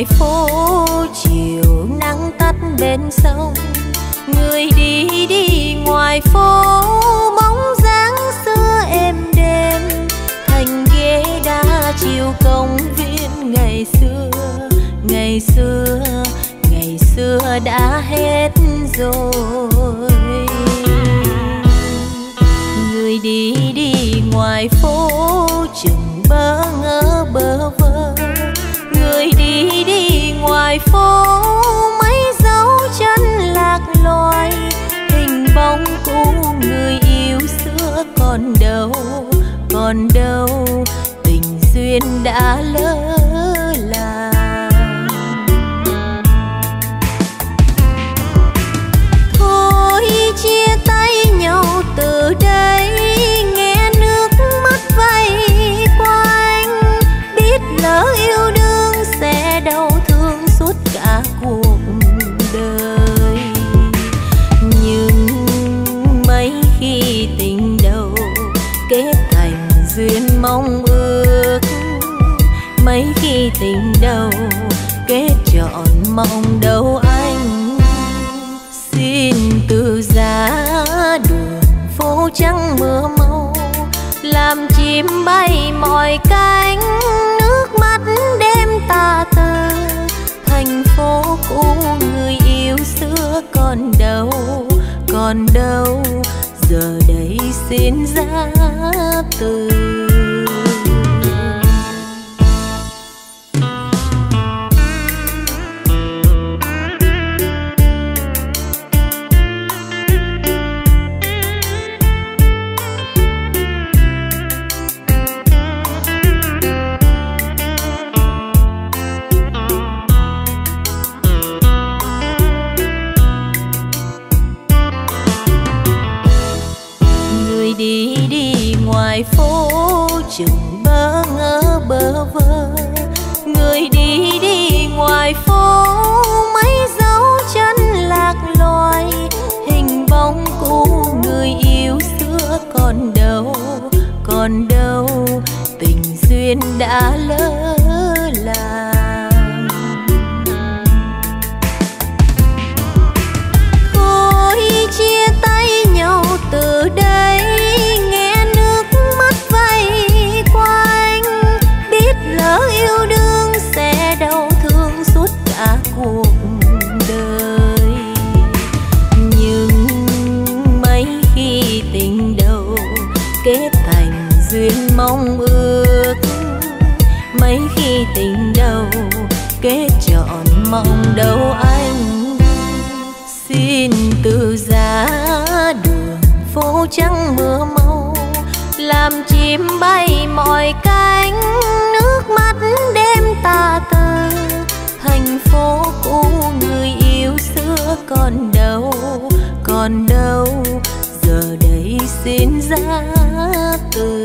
ngoài phố chiều nắng tắt bên sông. Người đi đi ngoài phố bóng dáng xưa êm đêm, thành ghế đá chiều công viên ngày xưa. Ngày xưa, ngày xưa đã hết rồi. Người đi đi ngoài phố chừng bơ ngỡ bơ vơ. Người đi đi ngoài phố mấy dấu chân lạc loài. Hình bóng cũ người yêu xưa còn đâu, còn đâu. Tình duyên đã lỡ làng. Thôi chia tay nhau từ đây, nghe nước mắt vây quanh. Biết lỡ yêu đương sẽ đau thương suốt cả cuộc đời. Nhưng mấy khi tình đầu kết thành duyên mong ước, mấy khi tình đầu kết trọn mong đâu anh. Xin từ giá đường phố trắng mưa màu, làm chim bay mọi cánh. Nước mắt đêm tà tờ, thành phố cũ người yêu xưa còn đâu, còn đâu. Giờ đây xin giá từ. Đi đi ngoài phố chừng bơ ngỡ bơ vơ. Người đi đi ngoài phố mấy dấu chân lạc loài. Hình bóng cũ người yêu xưa còn đâu, còn đâu. Tình duyên đã lỡ làng. Thôi chia tay nhau từ đây, yêu đương sẽ đau thương suốt cả cuộc đời. Nhưng mấy khi tình đầu kết thành duyên mong ước, mấy khi tình đầu kết trọn mong đâu anh. Xin từ giá đường phố trắng mưa màu, làm chim bay mọi cánh. Nước mắt đêm tà tờ, thành phố cũ người yêu xưa còn đâu, còn đâu. Giờ đây xin giá từ.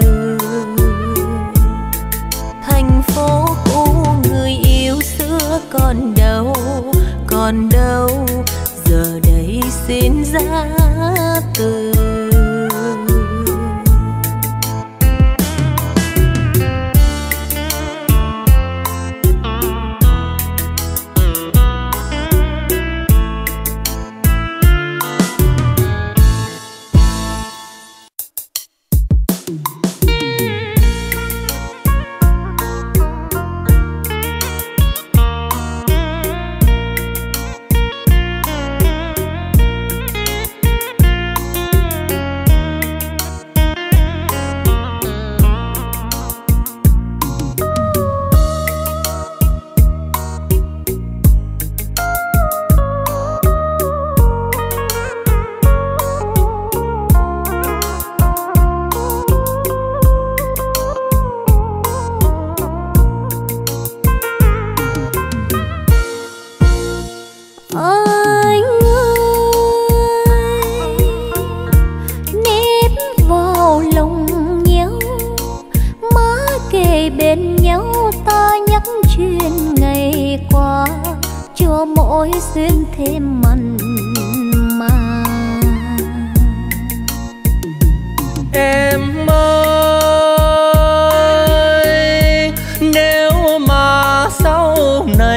Thành phố cũ người yêu xưa còn đâu, còn đâu. Giờ đây xin giá từ. mỗi duyên thêm mặn mà. Em ơi, nếu mà sau này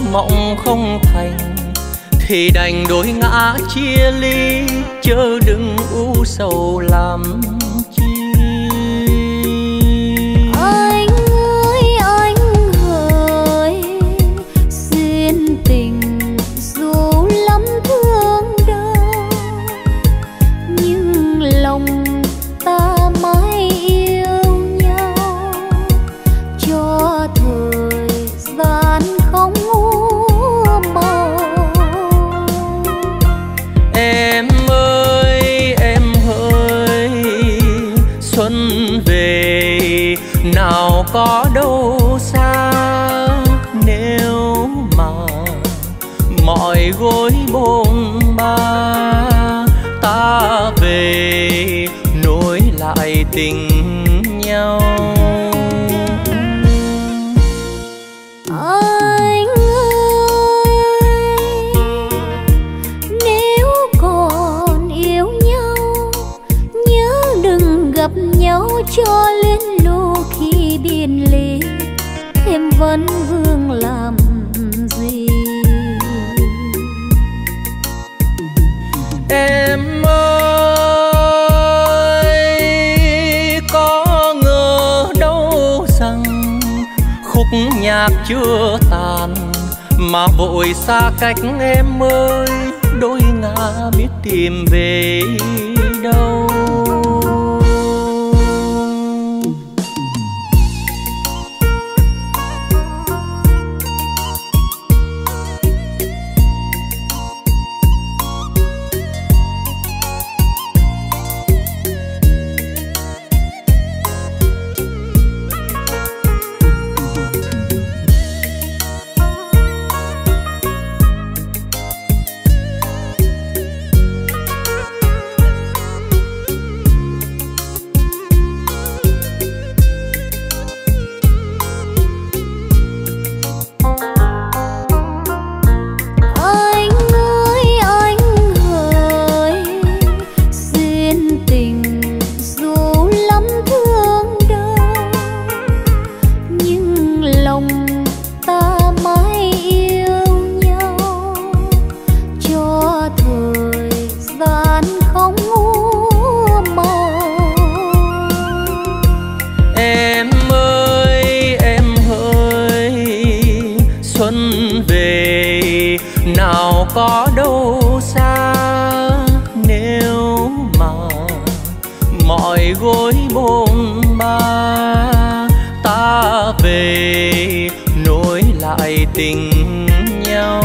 mộng không thành thì đành đôi ngã chia ly, chớ đừng u sầu làm chi. Anh ơi anh hỡi, duyên tình dù lắm thương đau, nhưng lòng ta mãi yêu nhau, cho thời gian không úa màu. Em ơi, xuân về nào có đâu xa, nếu mà mọi gối bôn ba, ta về nối lại tình nhau. Anh ơi, nếu còn yêu nhau, nhớ đừng gặp nhau cho lên lù khi biệt ly, em vẫn vương làm gì. Em ơi, có ngờ đâu rằng khúc nhạc chưa tàn mà vội xa cách em ơi, đôi ngả biết tìm về đâu. Có đâu xa, nếu mà mọi gối bôn ba, ta về nối lại tình nhau.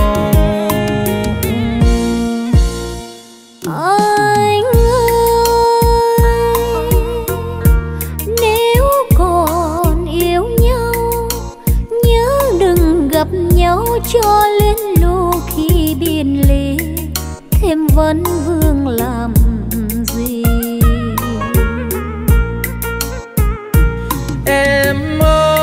Anh ơi, nếu còn yêu nhau, nhớ đừng gặp nhau cho lên lù khi biệt ly, thêm vẫn vương làm gì. Em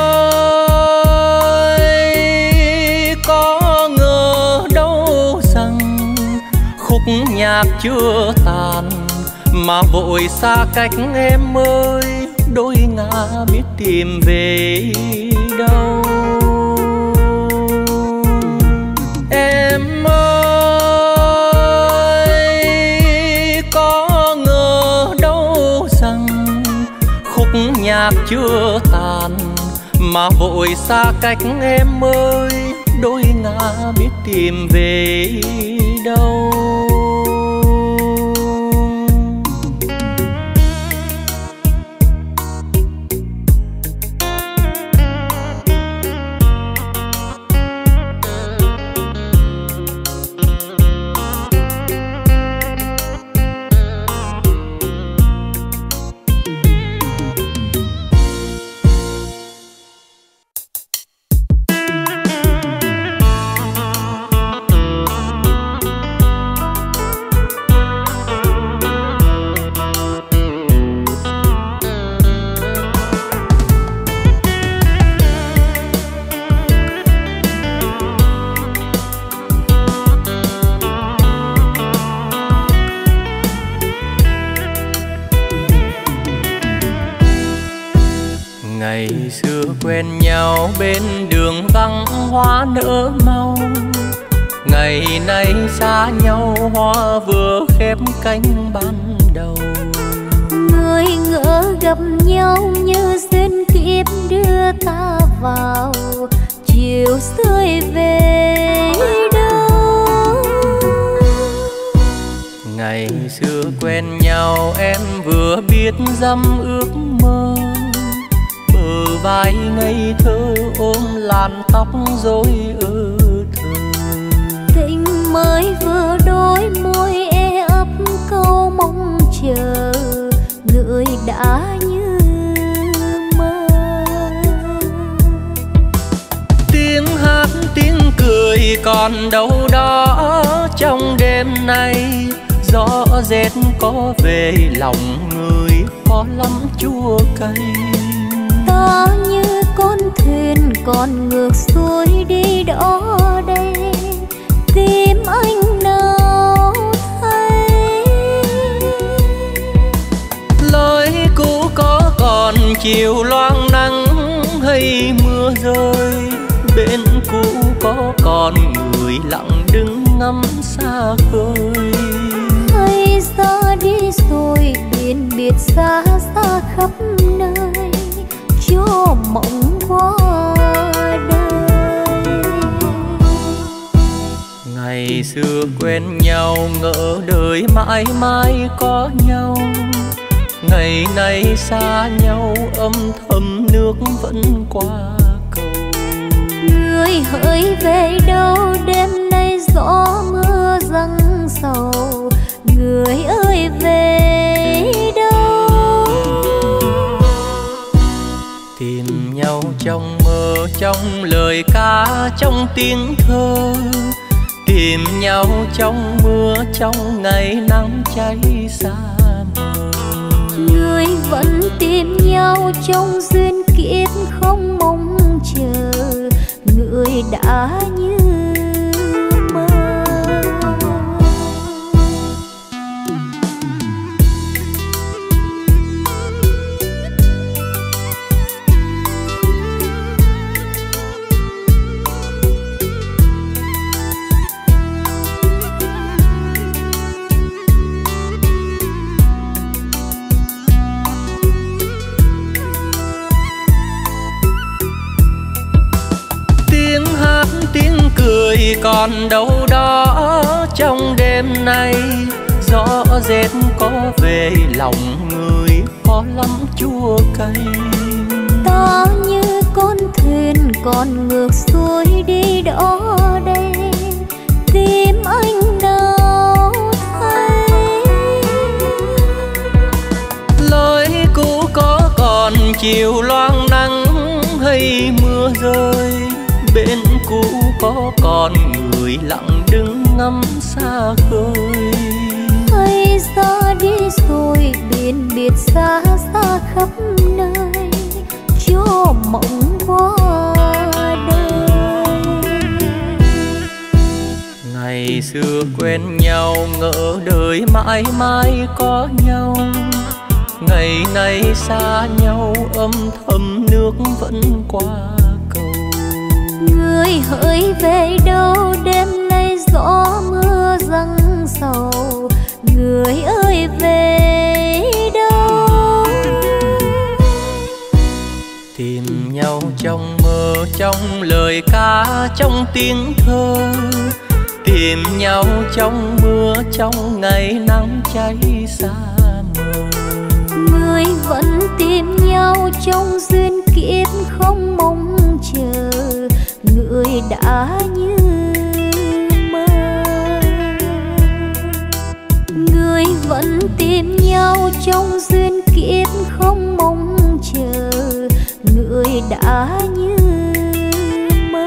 ơi, có ngờ đâu rằng khúc nhạc chưa tàn mà vội xa cách em ơi, đôi ngả biết tìm về đâu. Em ơi, có ngờ đâu rằng khúc nhạc chưa tàn mà vội xa cách em ơi, đôi ngả biết tìm về đâu. quen nhau bên đường vắng hoa nở mau. Ngày nay xa nhau hoa vừa khép cánh ban đầu. Người ngỡ gặp nhau như duyên kiếp đưa ta vào, chiều rơi về đâu. Ngày xưa quen nhau em vừa biết dăm ước mơ, bờ vai ngây thơ ôm làn tóc rối thơ. Tình mới vừa đôi môi e ấp câu mong chờ, người đã như mơ. Tiếng hát tiếng cười còn đâu đó trong đêm nay, gió rét có về lòng người có lắm chua cay. Ta như con thuyền còn ngược xuôi đi đó đây, tìm anh nào thấy. Lối cũ có còn chiều loang nắng hay mưa rơi, bên cũ có còn người lặng đứng ngắm xa khơi. Hay ra đi rồi biển biệt xa xa khắp nơi, cho mộng qua đời. Ngày xưa quen nhau ngỡ đời mãi mãi có nhau, ngày nay xa nhau âm thầm nước vẫn qua cầu. Người hỡi về đâu đêm nay gió mưa giăng sầu, người ơi về đâu. Tìm nhau trong mơ trong lời ca trong tiếng thơ, tìm nhau trong mưa trong ngày nắng cháy xa mờ. Người vẫn tìm nhau trong duyên kiếp không mong chờ, người đã như mơ. Tiếng cười còn đâu đó trong đêm nay, gió rét có về lòng người có lắm chua cay. Ta như con thuyền còn ngược xuôi đi đó đây, tìm anh nào thấy. Lối cũ có còn chiều loang nắng hay mưa rơi, bên cũ có còn người lặng đứng ngắm xa khơi. Hay ra đi rồi biển biệt xa xa khắp nơi, cho mộng qua đời. Ngày xưa quen nhau ngỡ đời mãi mãi có nhau, ngày nay xa nhau âm thầm nước vẫn qua cầu. Người hỡi về đâu đêm nay gió mưa giăng sầu, người ơi về đâu. Tìm nhau trong mơ trong lời ca trong tiếng thơ, tìm nhau trong mưa trong ngày nắng cháy xa mờ. Người vẫn tìm nhau trong duyên kiếp không mong chờ, người đã như mơ. Người vẫn tìm nhau trong duyên kiếp không mong chờ, người đã như mơ.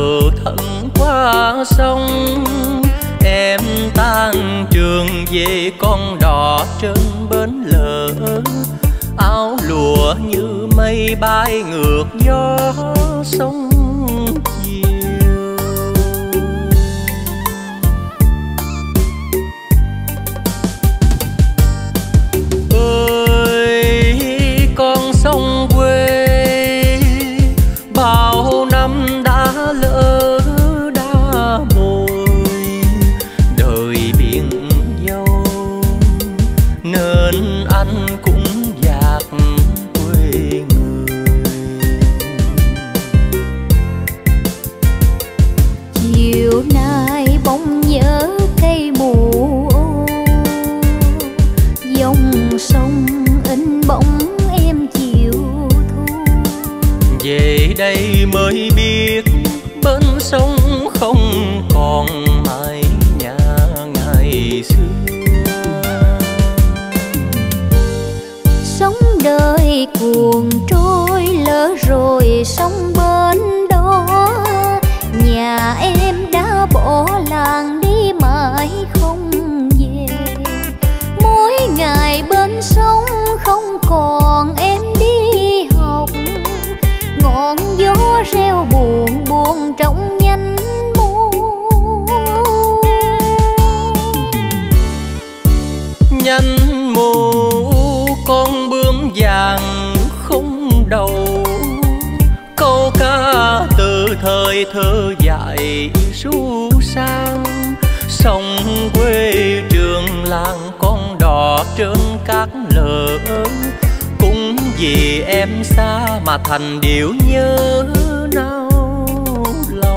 bờ thân qua sông. Em tan trường về con đò trên bến lỡ, áo lụa như mây bay ngược gió sông chiều. Ơi con sông quê, bao năm đã lỡ đã bồi, đời biển dâu nên anh cũng dạt quê người. Chiều nay bỗng nhớ cây mù ô, dòng sông in bóng em chiều thu. Về đây mới biết bên sông không còn mái nhà ngày xưa. Sống đời cuồng trôi lỡ rồi sông bên đó, nhà em đã bỏ làng đi mãi không về. Mỗi ngày bên sông không còn em đi học, ngọn gió reo buồn buồn trong nhánh mùa. Nhánh mù con bướm vàng không đầu, câu ca từ thời thơ dại ru sang. Sông quê trường làng con đò trên cát lỡ, cũng vì em xa mà thành điệu nhớ nao lòng.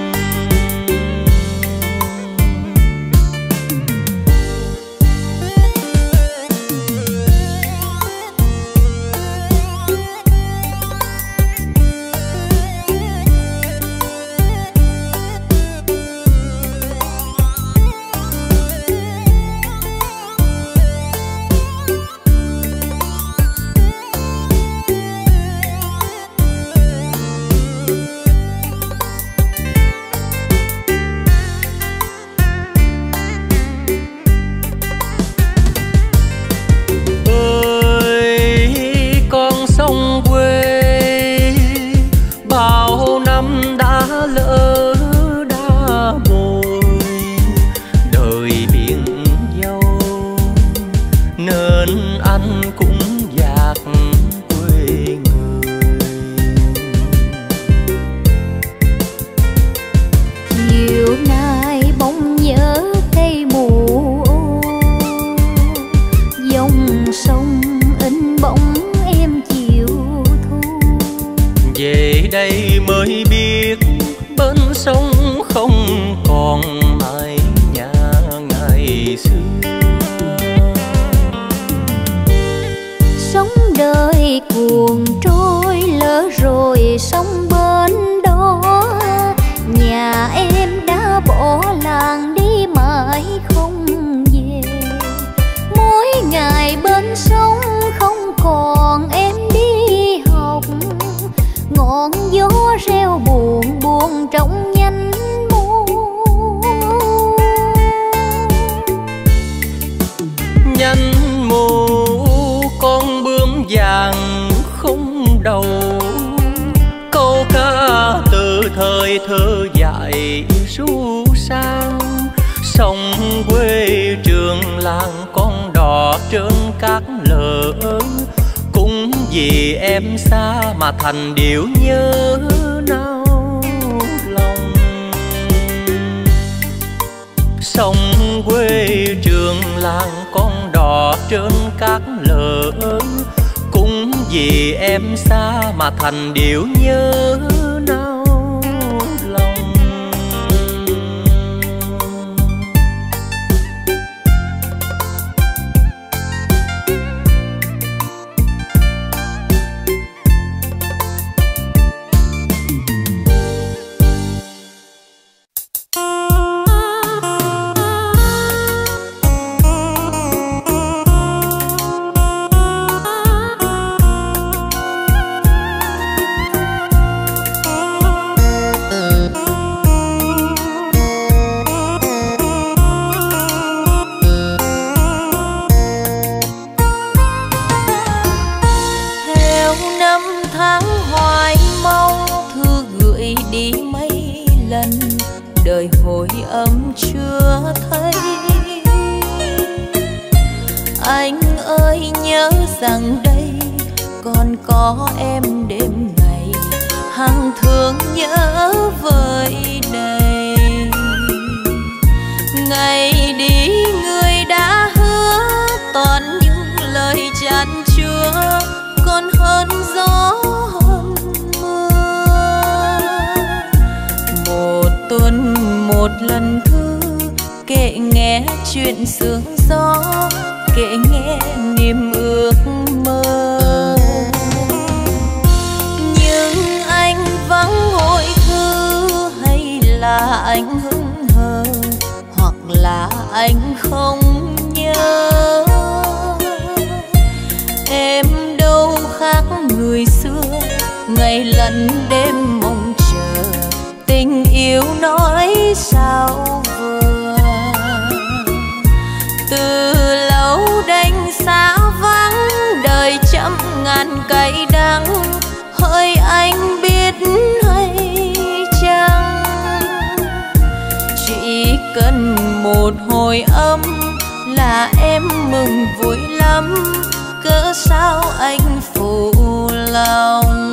Thơ dại ru sang. Sông quê trường làng con đò trên cát lỡ, cũng vì em xa mà thành điệu nhớ nao lòng. Sông quê trường làng con đò trên cát lỡ, cũng vì em xa mà thành điệu nhớ nao. đời hồi ấm chưa thấy. Anh ơi nhớ rằng đây còn có em đêm ngày, hằng thương nhớ vơi đầy. Ngày đi người đã hứa toàn những lời chan chứa, còn hơn gió hơn mưa. Một tuần một lần thư kể nghe chuyện sương gió, kể nghe niềm ước mơ. Nhưng anh vắng hồi thư, hay là anh hững hờ, hoặc là anh không nhớ. Em đâu khác người xưa, ngày lẫn đêm mong chờ, tình yêu nói sao vừa. Từ lâu đành xa vắng, đời trăm ngàn cay đắng, hỡi anh biết hay chăng? Chỉ cần một hồi âm là em mừng vui lắm, cớ sao anh phụ lòng.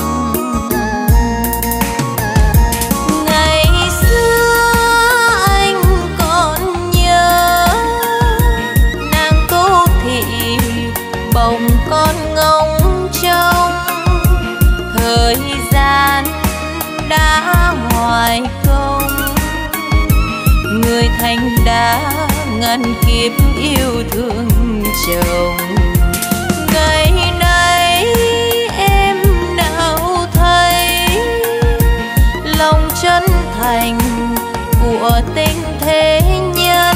Ngày xưa anh còn nhớ nàng Tô Thị bồng con ngóng trông, thời gian đã hoài công, người thành đã ngàn kiếp yêu thương chồng. Ngày nay em nào thấy lòng chân thành của tình thế nhân,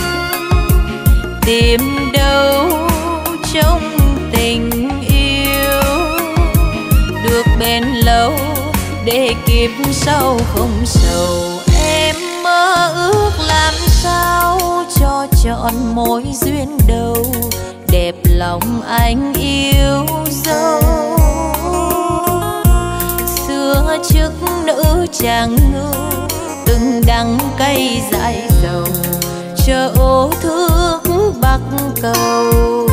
tìm đâu trong tình yêu được bền lâu để kiếp sau không sầu. Em mơ ước làm sao cho trọn mối duyên đầu, đẹp lòng anh yêu dấu. Xưa trước nữ chàng ngư, từng đắng cay dại dầu, chờ ô thước bắc cầu.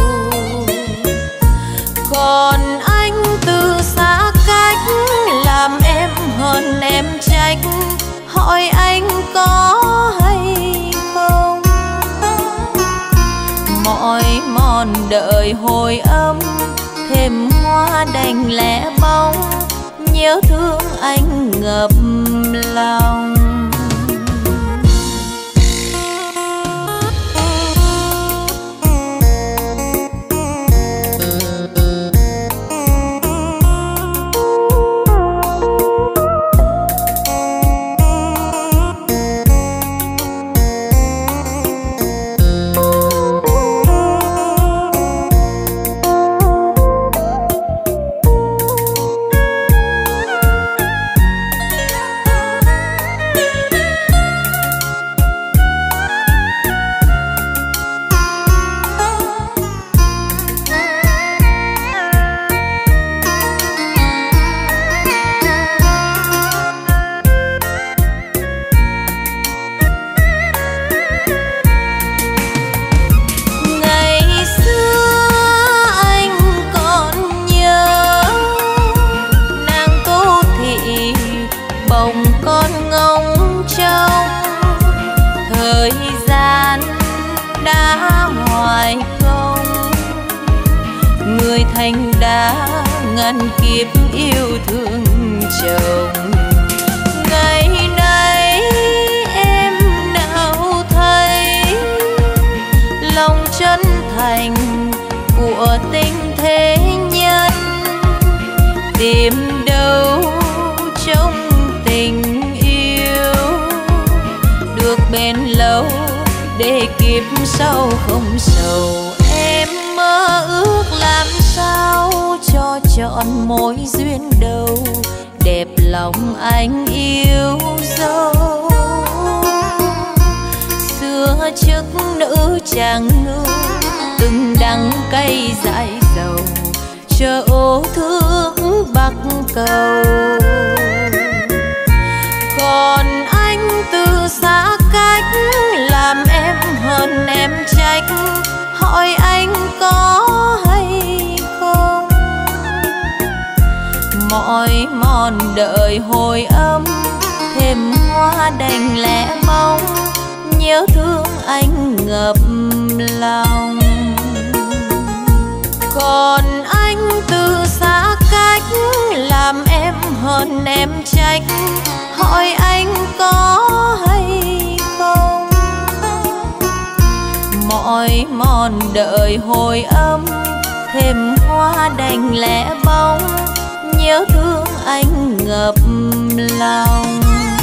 Còn anh từ xa cách, làm em hơn em trách, hỏi anh có hay không? Mọi mòn đợi hồi âm, thêm hoa đành lẻ bóng, nhớ thương anh ngập lòng. Thành đã ngàn kiếp yêu thương chồng. Ngày nay em nào thấy lòng chân thành của tình thế nhân, tìm đâu trong tình yêu được bền lâu để kiếp sau không sầu. Em mơ ước làm sao cho trọn mối duyên đầu, đẹp lòng anh yêu dấu. Xưa trước nữ chàng ngư, từng đắng cay dại dầu, chờ ô thước bắc cầu. Còn anh từ xa đợi hồi âm, thêm hoa đành lẻ bóng, nhớ thương anh ngập lòng. Còn anh từ xa cách, làm em hơn em trách, hỏi anh có hay không. Mỏi mòn đợi hồi âm, thêm hoa đành lẻ bóng, nhớ thương anh ngập lòng.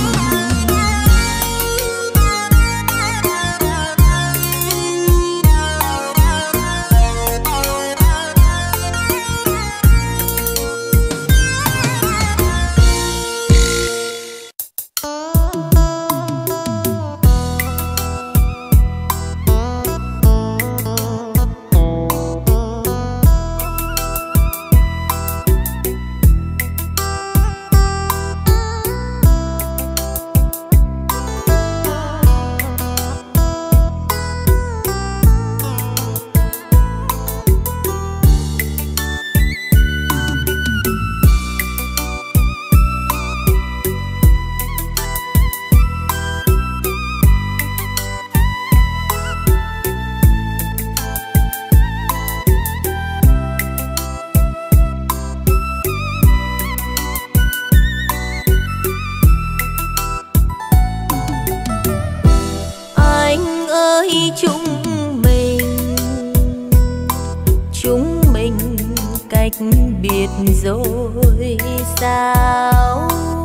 Biệt rồi sao,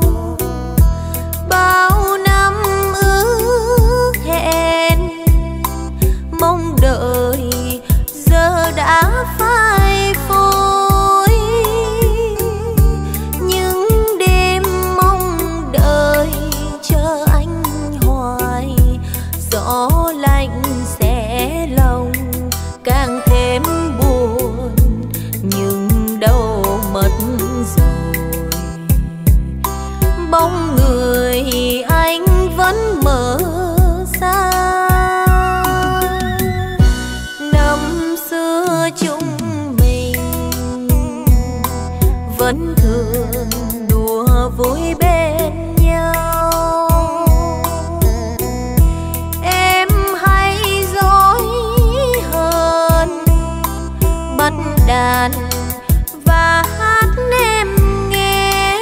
bao năm ước hẹn mong đợi giờ đã phai phôi. Những đêm mong đợi chờ anh hoài, gió lạnh xé lòng càng thêm buồn. Nhưng đâu mất rồi, bóng người anh vẫn mở xa. Năm xưa chúng mình vẫn thường đùa vui bên nhau, em hay dối hơn bắt đàn và hát em nghe.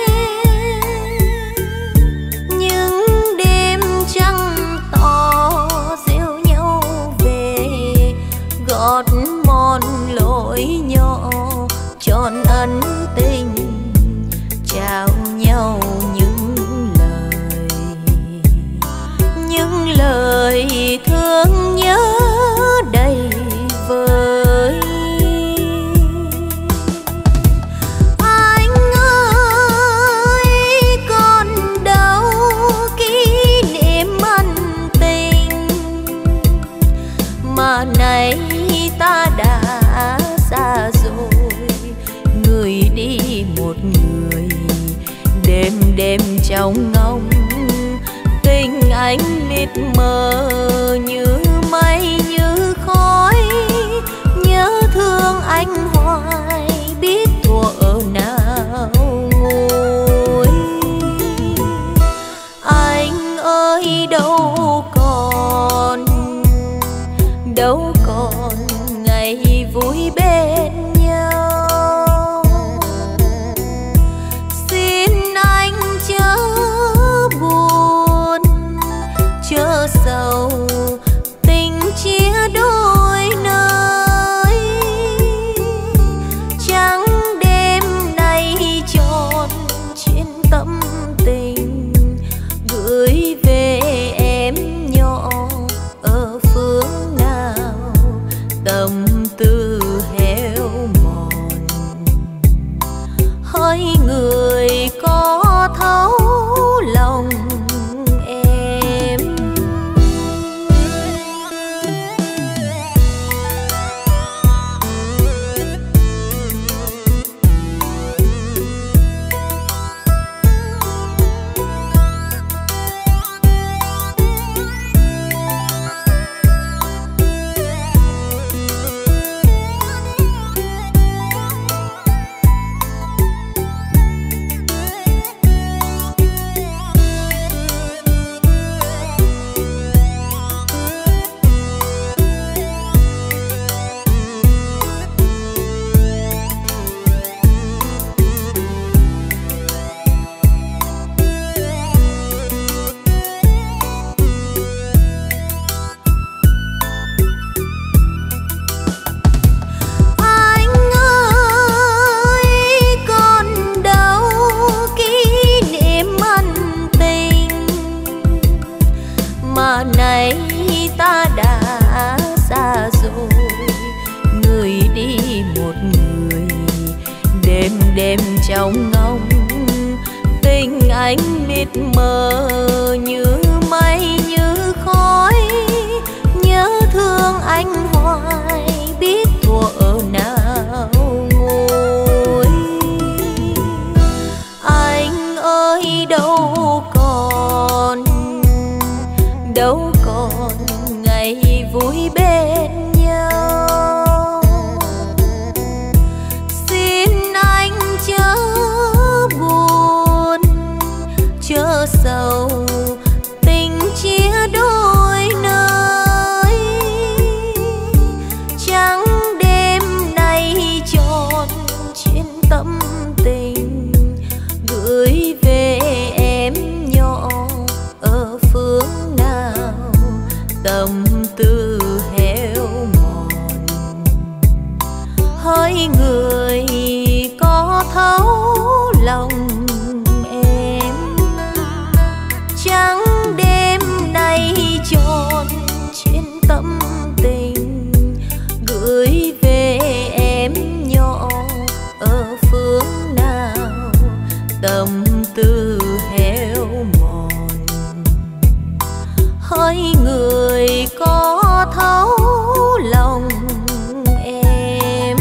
Những đêm trăng tỏ rêu nhau về, gót mòn lối nhỏ tròn ân tình, trao nhau những lời thương nhớ đầy vơi. Mà nay ta đã xa rồi, người đi một người, đêm đêm trong ngóng tình anh mịt mờ như mây như khói. Nhớ thương anh hoài biết thuở nào ngồi. Anh ơi đâu còn ngày vui bên nhau. Xin anh chớ buồn chớ sầu, tình chia đôi nơi. Trắng đêm nay tròn trên tâm tình, gửi về em nhỏ ở phương nào tâm tư heo mà nay ta đã xa rồi. Người đi một người, đêm đêm trong ngóng tình anh mịt mờ như mây như khói. Nhớ thương anh hoài biết thuở nào ngồi. Anh ơi đâu còn ngày vui bên nhau. Xin anh chớ buồn chớ sầu, tình chia đôi nơi. Trắng đêm nay tròn trên tâm tình, gửi về em nhỏ ở phương nào. Tâm tư héo mòn, hỡi người có thấu lòng em. Trắng đêm nay tròn trên tâm tình, gửi về em nhỏ ở phương nào. Tâm tư héo mòn, hỡi người có thấu lòng em.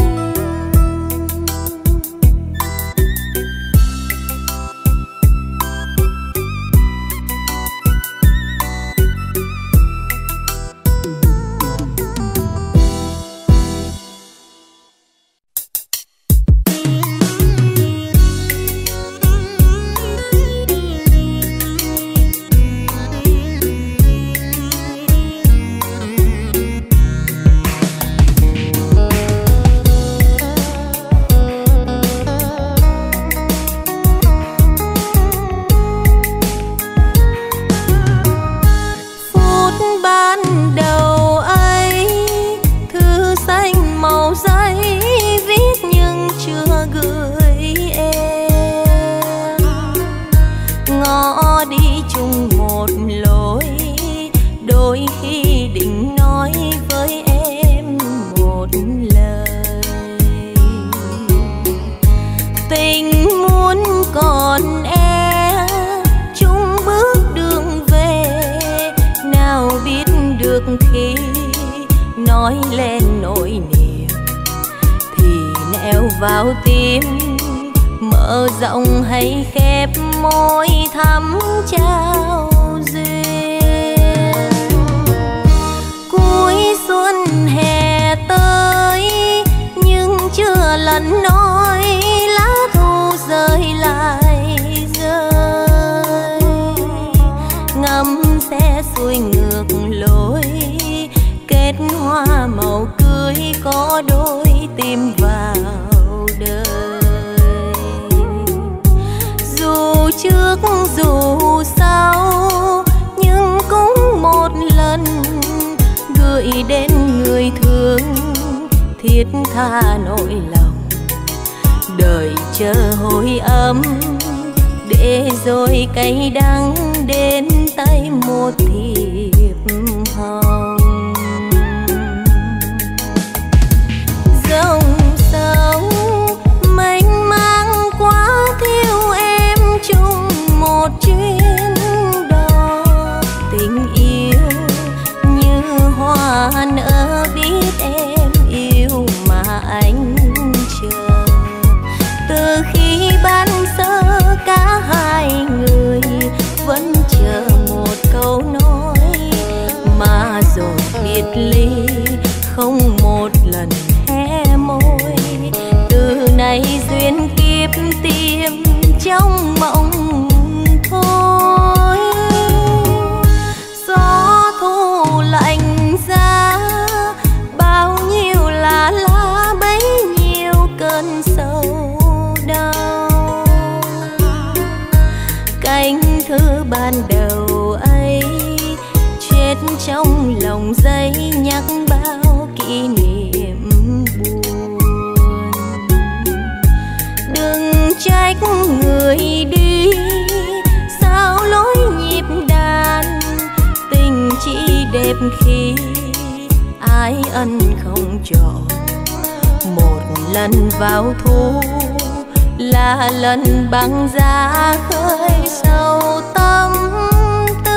Khi nói lên nỗi niềm thì neo vào tim, mở rộng hay khép môi thắm trao duyên. Cuối xuân hè tới nhưng chưa lần nói lá thu rơi lại rơi. Ngắm xe xuôi ngược lối, kết hoa màu cưới có đôi tim vào đời. Dù trước dù sau nhưng cũng một lần gửi đến người thương thiết tha nỗi lòng. Đời chờ hồi ấm để rồi cay đắng đến tay một thiệp hồng. Dòng sông mênh mang quá thiếu em chung một chuyến đò. Tình yêu như hoa nở biết em yêu mà anh chờ. Từ khi ban sơ cả hai người vẫn chờ một câu nói, mà rồi biệt ly không một lần hé môi. Từ nay duyên kiếp tìm trong mộng thôi. Gió thu lạnh giá bao nhiêu lá lá bấy nhiêu cơn sầu đau. Cánh thư ban đầu ấy chết trong lòng giấy nhắc bao kỷ niệm buồn. Đừng trách người đi sao lối nhịp đàn, tình đẹp khi ái ân không trọn. Một lần vào thu là lần băng giá khơi sâu tâm tư.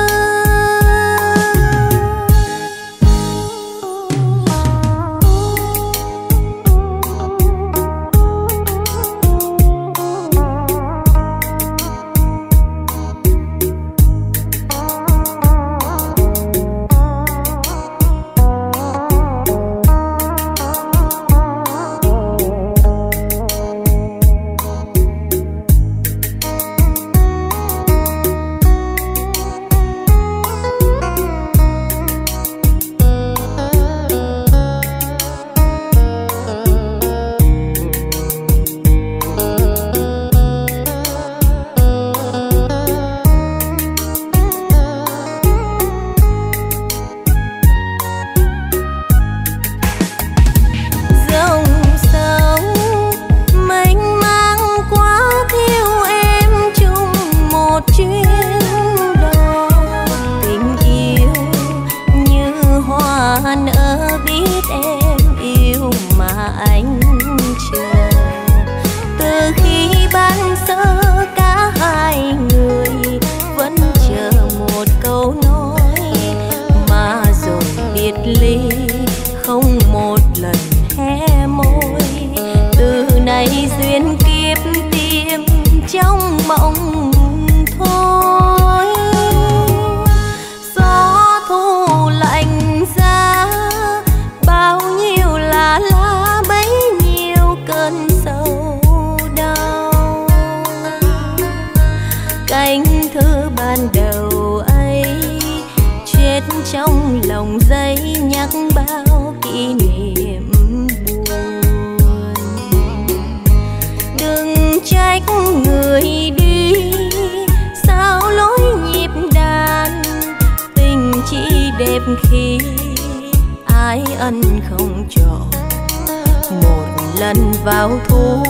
Khi ái ân không trọn. Một lần vào thu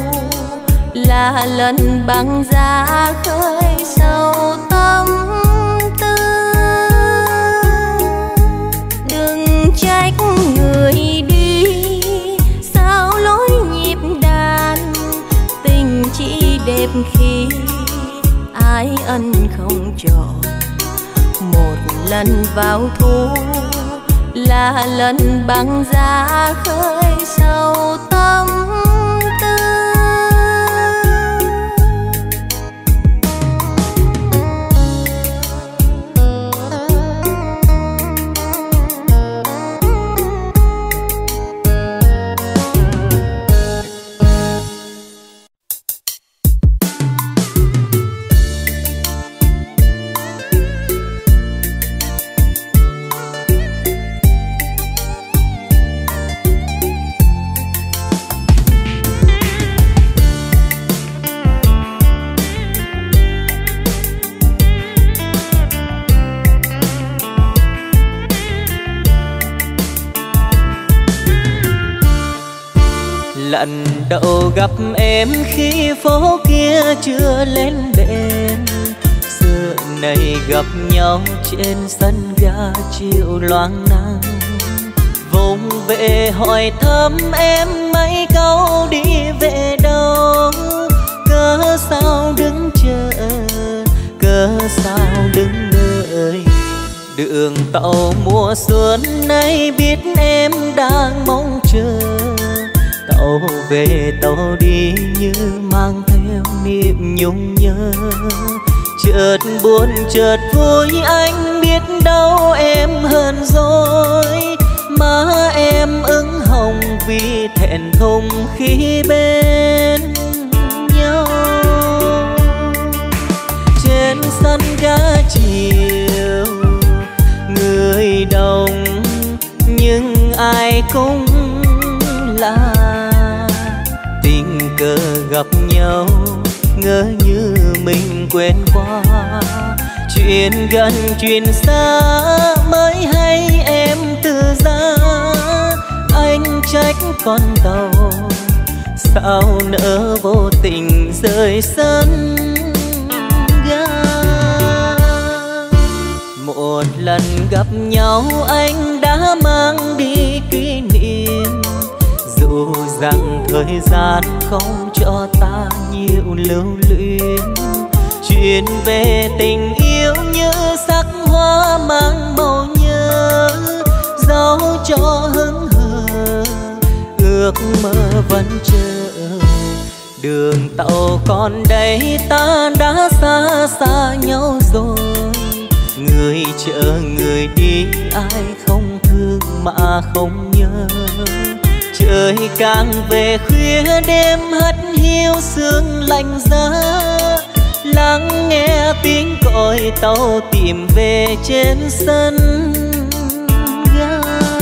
là lần băng giá khơi sâu tâm tư. Đừng trách người đi sao lối nhịp đàn. Tình chỉ đẹp khi ái ân không trọn. Một lần vào thu là lần băng giá khơi sâu tâm tư. Lần đầu gặp em khi phố kia chưa lên đèn, giờ này gặp nhau trên sân ga chiều loang nắng. Vùng về hỏi thăm em mấy câu đi về đâu, cớ sao đứng chờ, cớ sao đứng đợi. Đường tàu mùa xuân nay biết em đang mong chờ, tàu về tàu đi như mang theo niềm nhung nhớ. Chợt buồn chợt vui anh biết đâu em hờn dỗi, má em ửng hồng vì thẹn thùng khi bên nhau. Trên sân ga chiều người đông nhưng ai cũng là tình cờ gặp nhau, ngỡ như mình quên qua. Chuyện gần chuyện xa mới hay em từ ra, anh trách con tàu sao nỡ vô tình rời sân ga. Một lần gặp nhau anh đã mang đi kỷ niệm, dù rằng thời gian không cho ta nhiều lưu luyến. Chuyện về tình yêu như sắc hoa mang màu nhớ, dấu cho hững hờ ước mơ vẫn chờ. Đường tàu còn đây ta đã xa xa nhau rồi, người chờ người đi ai không thương mà không nhớ. Trời càng về khuya đêm hắt hiu sương lạnh giá, lắng nghe tiếng còi tàu tìm về trên sân ga.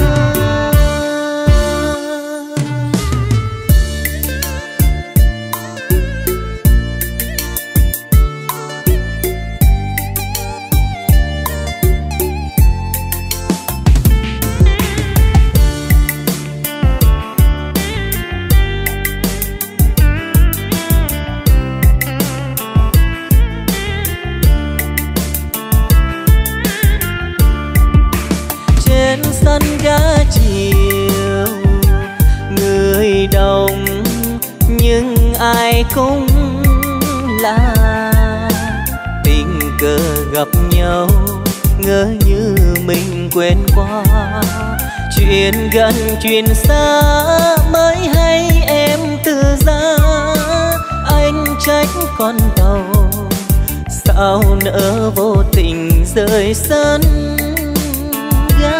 Sân ga chiều người đông, nhưng ai cũng là tình cờ gặp nhau, ngỡ như mình quên qua. Chuyện gần chuyện xa mới hay em từ ra, anh trách con tàu sao nỡ vô tình rời sân ga.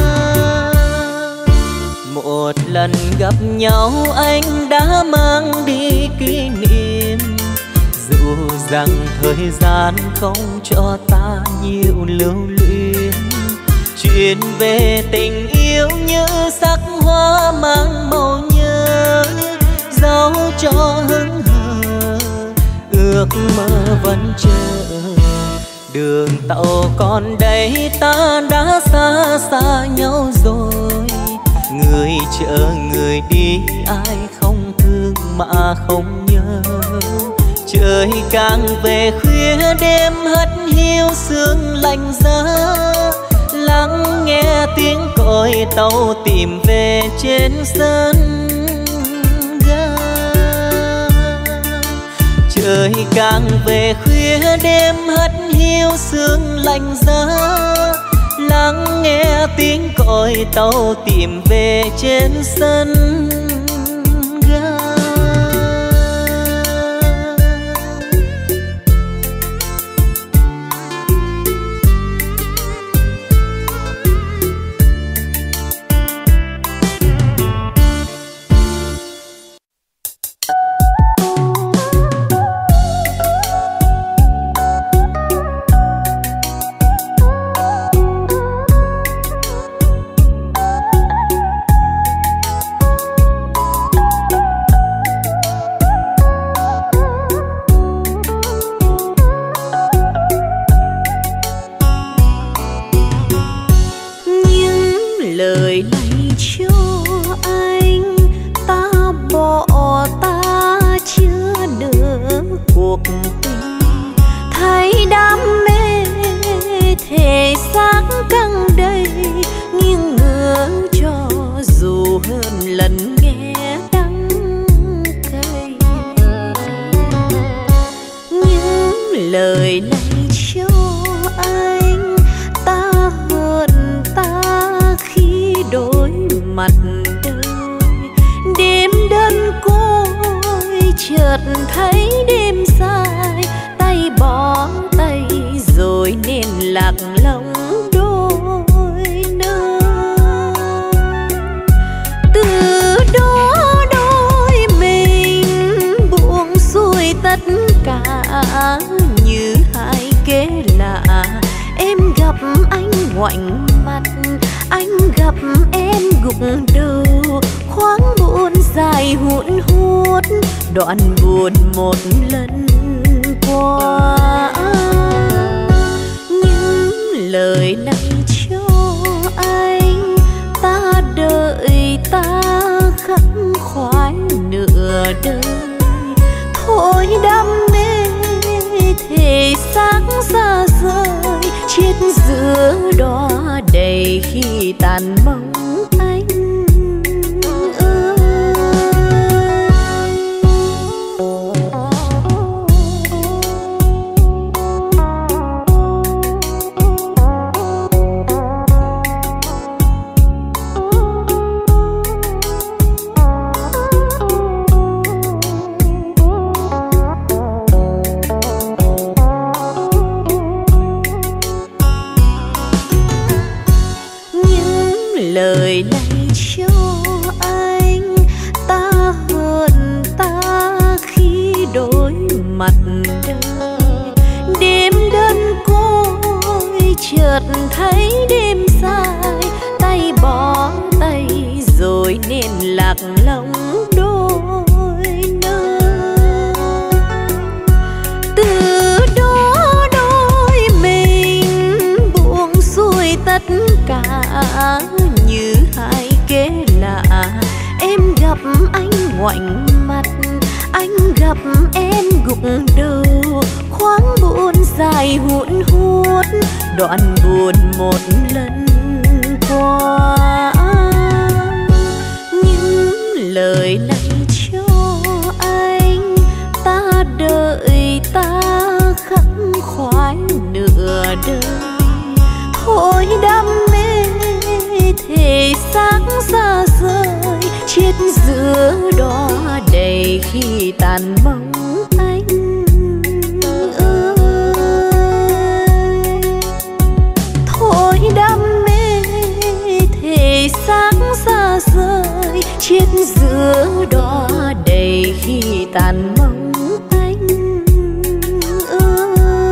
Một lần gặp nhau anh đã mang đi kỷ niệm, dù rằng thời gian không cho ta nhiều lưu luyến. Chuyện về tình yêu như sắc hoa mang màu nhớ, dấu cho hững hờ ước mơ vẫn chờ. Đường tàu còn đây ta đã xa xa nhau rồi, người chờ người đi ai không thương mà không nhớ. Trời càng về khuya đêm hắt hiu sương lạnh giá, lắng nghe tiếng còi tàu tìm về trên sân ga. Trời càng về khuya đêm hắt hiu sương lạnh giá, lắng nghe tiếng còi tàu tìm về trên sân ga. Đoạn buồn một lần qua, những lời này cho anh, ta đợi ta khắc khoải nửa đời. Thôi đam mê thể xác xa rời chết giữa đò khi tàn bóng anh lời này cho anh, ta hơn ta khi đối mặt đời. Đêm đơn côi chợt thấy đêm dài, tay bỏ tay rồi nên lạc lòng đôi nơi. Từ đó đôi mình buông xuôi tất cả, như hai kế lạ. Em gặp anh ngoảnh mặt, anh gặp em gục đầu. Khoáng buồn dài hun hút, đoạn buồn một lần qua. Những lời này cho anh, ta đợi ta khắc khoải nửa đời. Thôi đam mê thể xác xa rời, chết giữa đóa đầy khi tàn bóng anh ơi. Thôi đam mê thể xác xa rời, chết giữa đóa đầy khi tàn bóng anh ơi.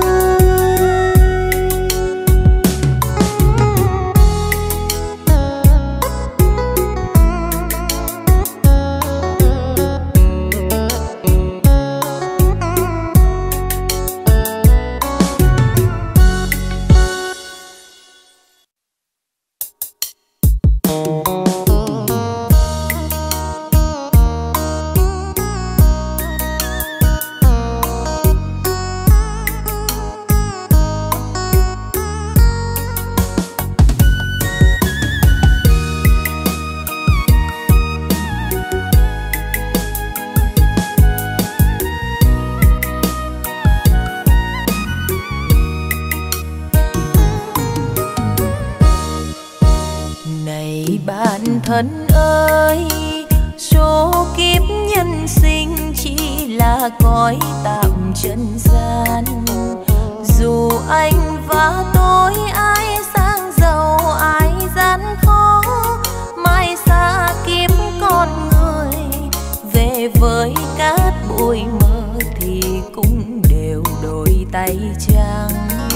Thân ơi, số kiếp nhân sinh chỉ là cõi tạm trần gian. Dù anh và tôi ai sang giàu ai gian khó, mai xa kiếp con người về với cát bụi mơ thì cũng đều đôi tay trắng.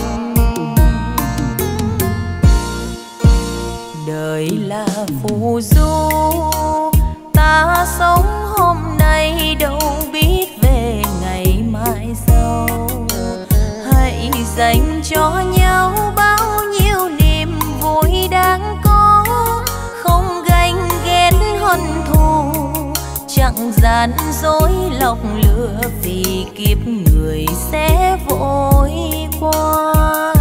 Đời là phù du, ta sống hôm nay đâu biết về ngày mai sau. Hãy dành cho nhau bao nhiêu niềm vui đáng có, không ganh ghét hận thù, chẳng gian dối lọc lừa, vì kiếp người sẽ vội qua.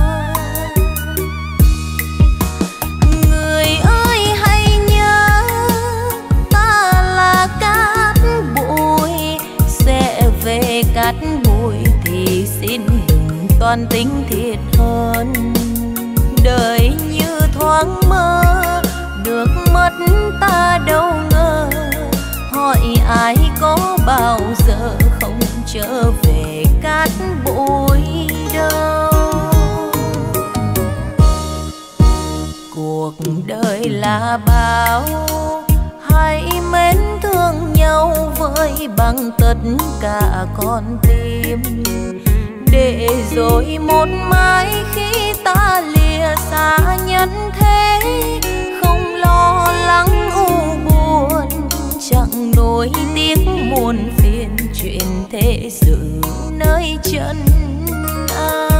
Cát bụi thì xin đừng toan tính thiệt hơn. Đời như thoáng mơ, được mất ta đâu ngờ. Hỏi ai có bao giờ không trở về cát bụi đâu. Cuộc đời là bao, hãy mến thương nhau với bằng tất cả con tim, để rồi một mai khi ta lìa xa nhân thế, không lo lắng u buồn, chẳng nỗi tiếc muôn phiền chuyện thế sự nơi chân ai.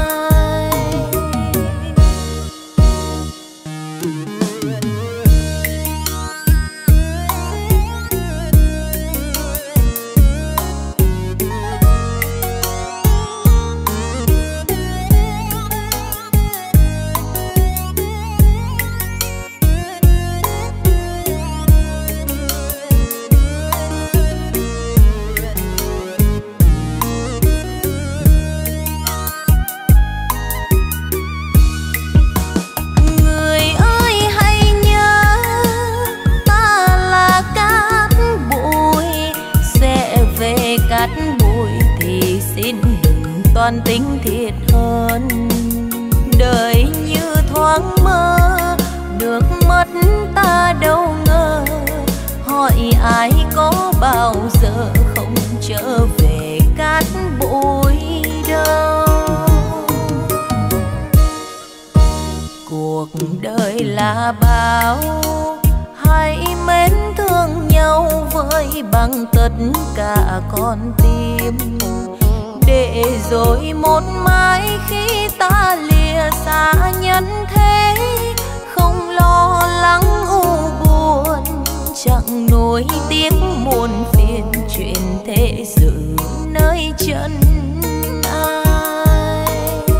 toàn tính thiệt hơn. Đời như thoáng mơ, nước mắt ta đâu ngờ, hỏi ai có bao giờ không trở về cát bụi đâu. Cuộc đời là bao, hãy mến thương nhau với bằng tất cả con tim, để rồi một mai khi ta lìa xa nhân thế, không lo lắng u buồn, chẳng nuối tiếc muôn phiền chuyện thế sự nơi chân ai.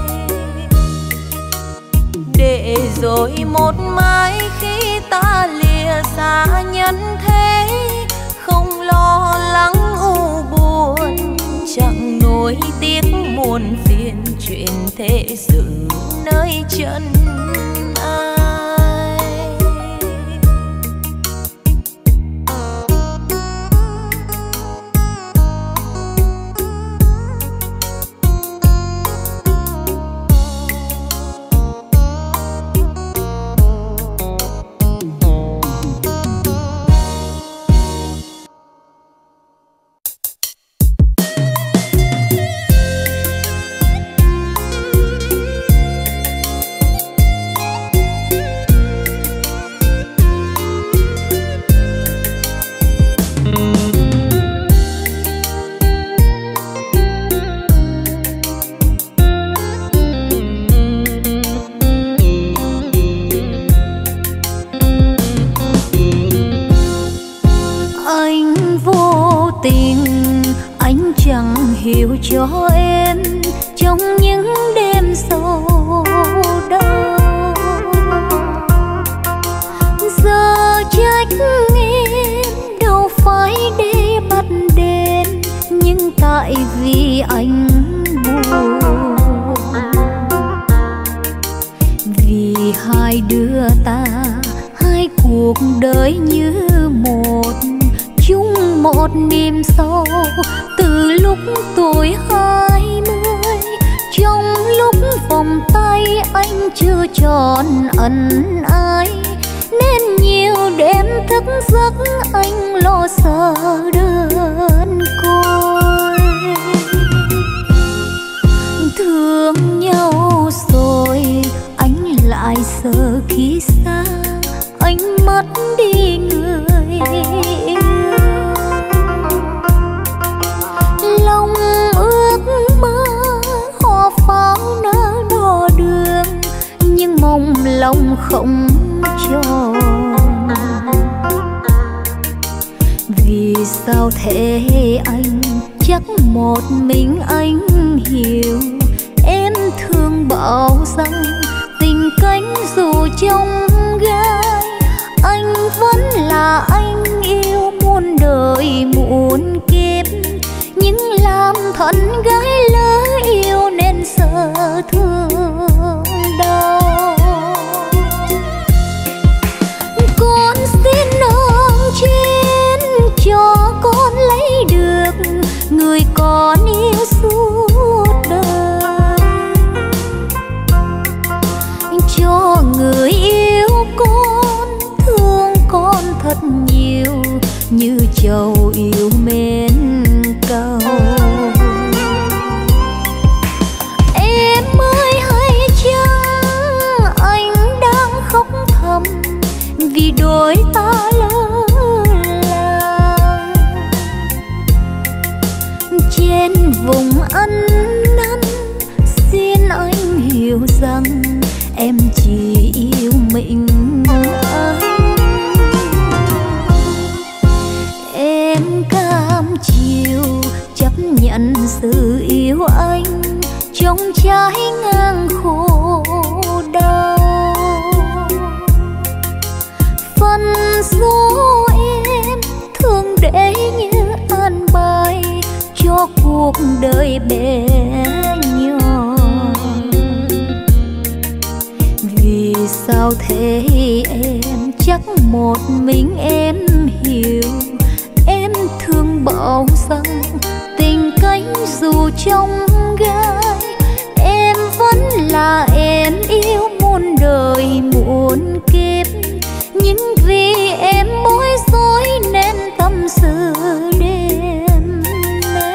Để rồi một mai khi ta lìa xa nhân thế, không lo lắng u buồn, chẳng nuối tiếc muôn phiền chuyện thế sự nơi chân ai. Hiểu cho em trong những đêm sâu đau, giờ trách em đâu phải để bắt đền, nhưng tại vì anh buồn, vì hai đứa ta hai cuộc đời như một, chung một niềm sâu. Từ lúc tuổi 20, trong lúc vòng tay anh chưa tròn ân ái, nên nhiều đêm thức giấc anh lo sợ đơn côi. Thương nhau rồi anh lại sợ khi xa, anh mất đi người yêu. Lòng ước mơ hoa pháo nở đò đường, nhưng mong lòng không tròn. Vì sao thế anh, chắc một mình anh hiểu. Em thường bảo rằng tình cánh dù trong gai, anh vẫn là anh yêu muôn đời muôn kiếp. Nhưng làm thân gái lỡ yêu nên sợ thương đau. Con xin ông trên cho con lấy được người con yêu suốt đời, cho người yêu con thương con thật nhiều, như châu yêu mến cầu. Em ơi hay chăng anh đang khóc thầm vì đôi ta lỡ làng. Trên vùng ăn năn xin anh hiểu rằng em chỉ yêu mình anh. Em cam chịu chấp nhận sự yêu anh trong trái ngang khổ đau. Phần số em thường để như an bài cho cuộc đời bé nhỏ. Vì sao thế em, chắc một mình em hiểu. Em thường bảo rằng tình cánh dù trong gai, là em yêu muôn đời muôn kiếp, nhưng vì em bối rối nên tâm sự đêm nay.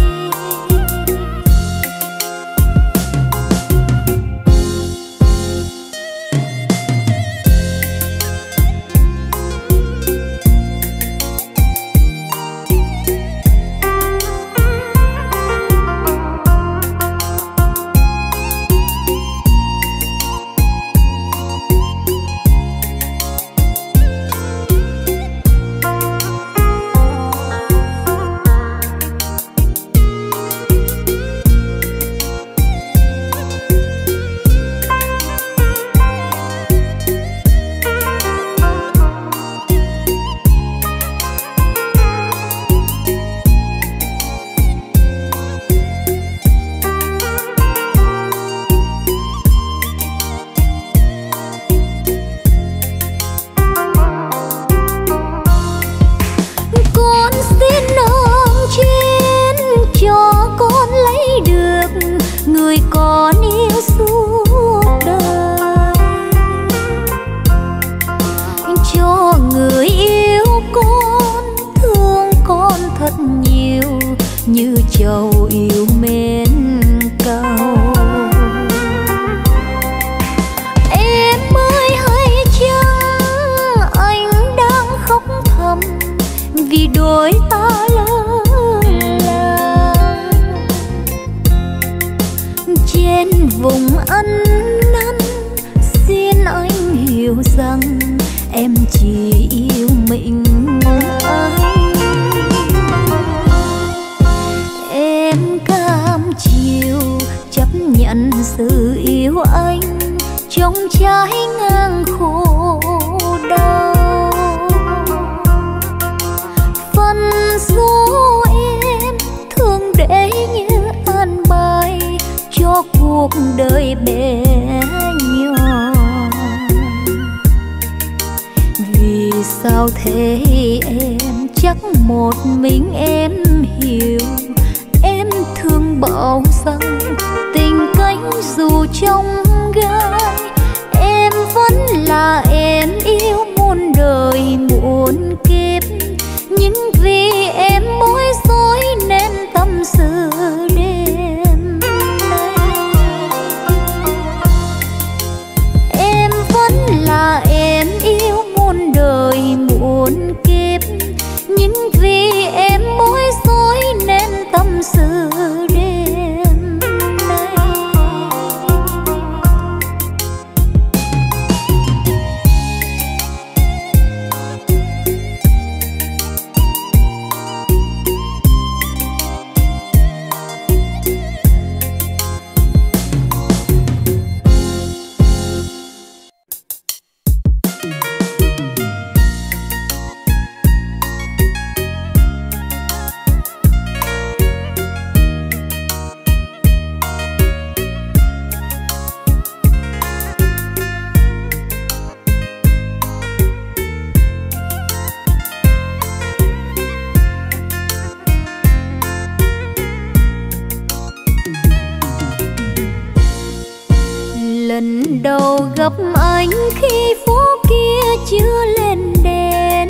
Lần đầu gặp anh khi phố kia chưa lên đèn,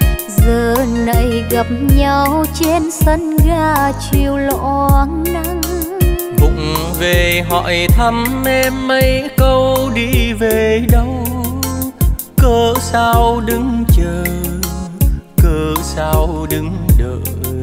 giờ này gặp nhau trên sân ga chiều loáng nắng. Bụng về hỏi thăm em mấy câu đi về đâu, cớ sao đứng chờ, cớ sao đứng đợi.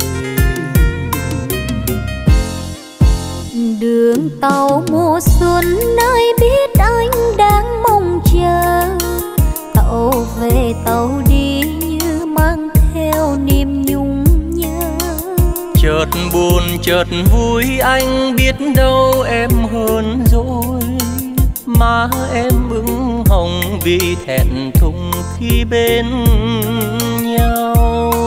Đường tàu mùa xuân nơi biết anh đang mong chờ, tàu về tàu đi như mang theo niềm nhung nhớ. Chợt buồn chợt vui anh biết đâu em hơn rồi, má em ửng hồng vì thẹn thùng khi bên nhau.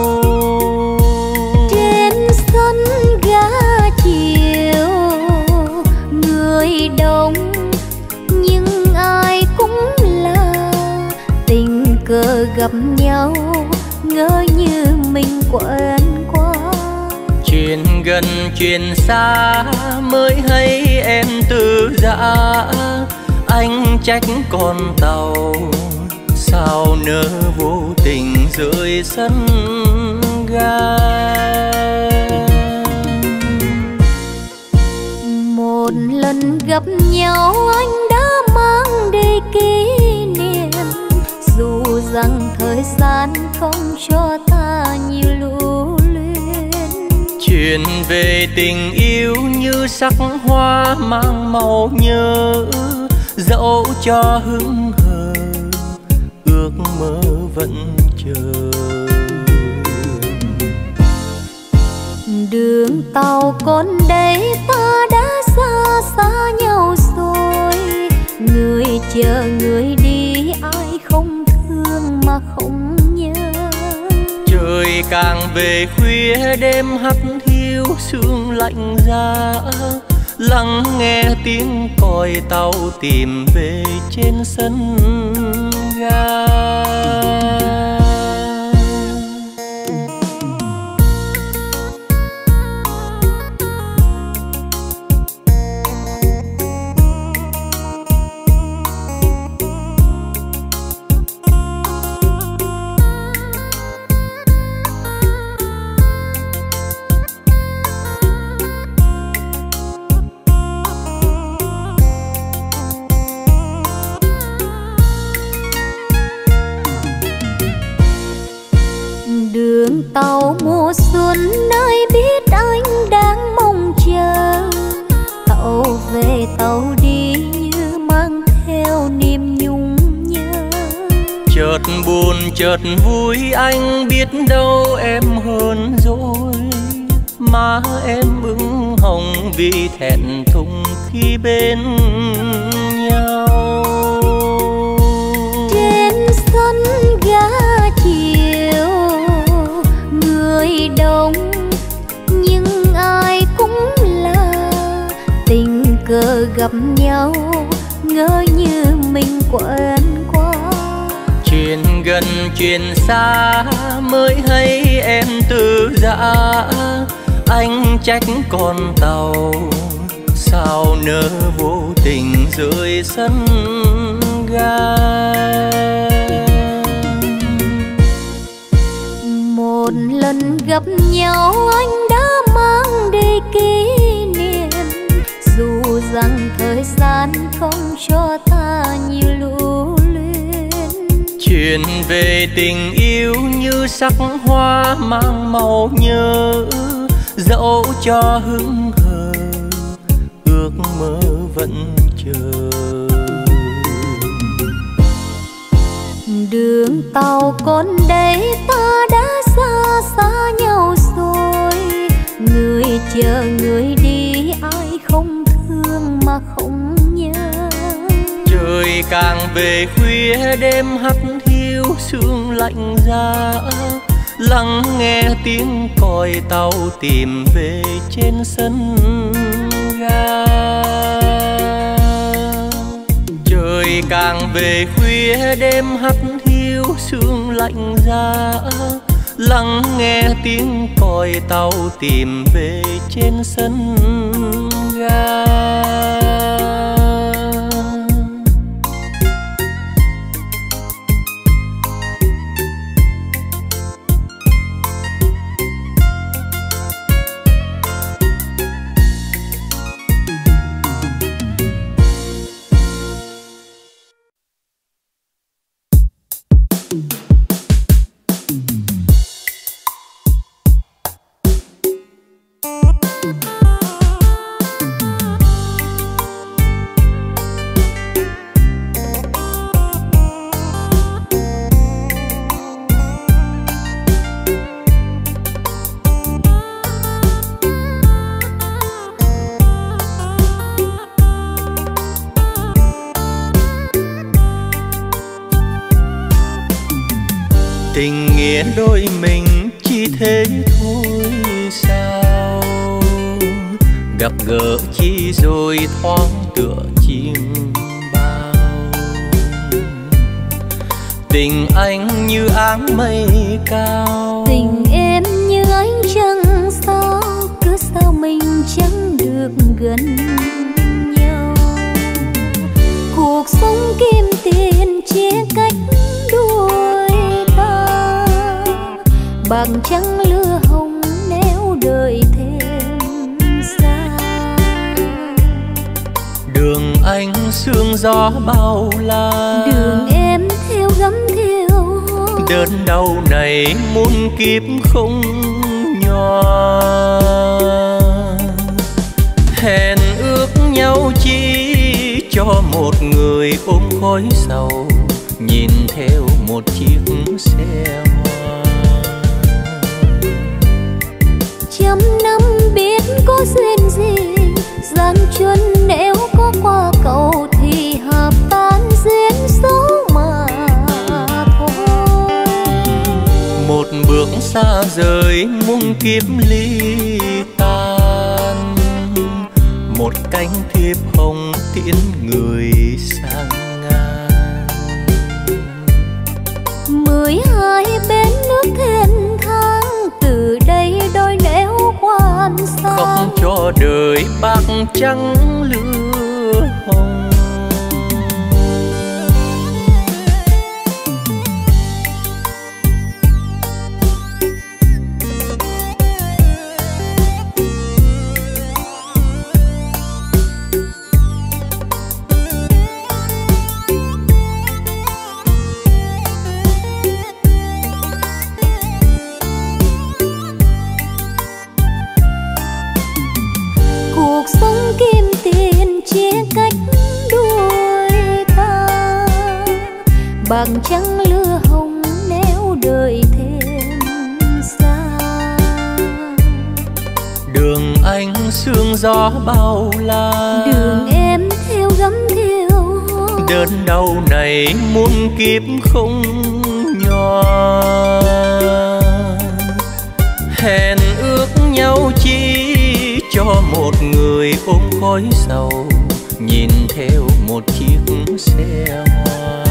Trên sân ga chiều người đông, nhưng ai cũng là tình cờ gặp nhau, ngỡ như mình quen qua. Chuyện gần chuyện xa mới hay em từ giã, anh trách con tàu sao nỡ vô tình rời sân ga. Một lần gặp nhau anh đã mang đi kỷ niệm, dù rằng thời gian không cho ta nhiều lưu luyến. Chuyện về tình yêu như sắc hoa mang màu nhớ, dẫu cho hững hờ ước mơ vẫn chờ. Đường tàu con đấy ta đã xa xa nhau rồi, người chờ người đi ai không thương mà không nhớ. Trời càng về khuya đêm hắt hiu sương lạnh giá, lắng nghe tiếng còi tàu tìm về trên sân ga. Tàu mùa xuân nơi biết anh đang mong chờ, tàu về tàu đi như mang theo niềm nhung nhớ. Chợt buồn chợt vui anh biết đâu em hơn rồi, má em ửng hồng vì thẹn thùng khi bên nhau. Trên sân ga chiều người đông, nhưng ai cũng là tình cờ gặp nhau, ngỡ như mình quen qua. Chuyện gần chuyện xa mới hay em từ giã, anh trách con tàu sao nỡ vô tình rời sân ga. Một lần gặp nhau anh đã mang đi kỷ niệm, dù rằng thời gian không cho ta nhiều lưu luyến. Chuyện về tình yêu như sắc hoa mang màu nhớ, dẫu cho hững hờ ước mơ vẫn chờ. Đường tàu con đấy ta đã xa xa nhau rồi, người chờ người đi ai không thương mà không nhớ. Trời càng về khuya đêm hắt hiu sương lạnh giá, lắng nghe tiếng còi tàu tìm về trên sân ga. Trời càng về khuya đêm hắt hiu sương lạnh giá, lắng nghe tiếng còi tàu tìm về trên sân ga. Tình nghĩa đôi mình chỉ thế thôi sao, gặp gỡ chi rồi thoáng tựa chim bao. Tình anh như áng mây cao, tình em như ánh trăng sao, được gần nhau. Cuộc sống kim tiền chia cách đôi ta, bằng trăng lửa hồng nếu đợi thêm xa. Đường anh sương gió bao la, đường em theo gấm theo hoa. Đơn đau này muôn kiếp không nhòa. Hẹn ước nhau chi cho một người ôm khói sầu, nhìn theo một chiếc xe hoa. Trăm năm biết có duyên gì, gian truân nếu có qua cầu thì hợp tan duyên số mà thôi. Một bước xa rời muôn kiếp ly tan, một cánh thiệp hồng tiễn người sang ngang. 12 bên nước thênh thang, từ đây đôi nẻo quan xa. Không cho đời bạc trắng lửa hồng. Cuộc sống kim tiền chia cách đôi ta, bằng trăng lửa hồng nếu đợi thêm xa. Đường anh sương gió bao la, đường em theo gấm theo hoa. Đơn đau này muôn kiếp không nhòa. Hẹn ước nhau chi cho một người ôm khói sầu, nhìn theo một chiếc xe hoa.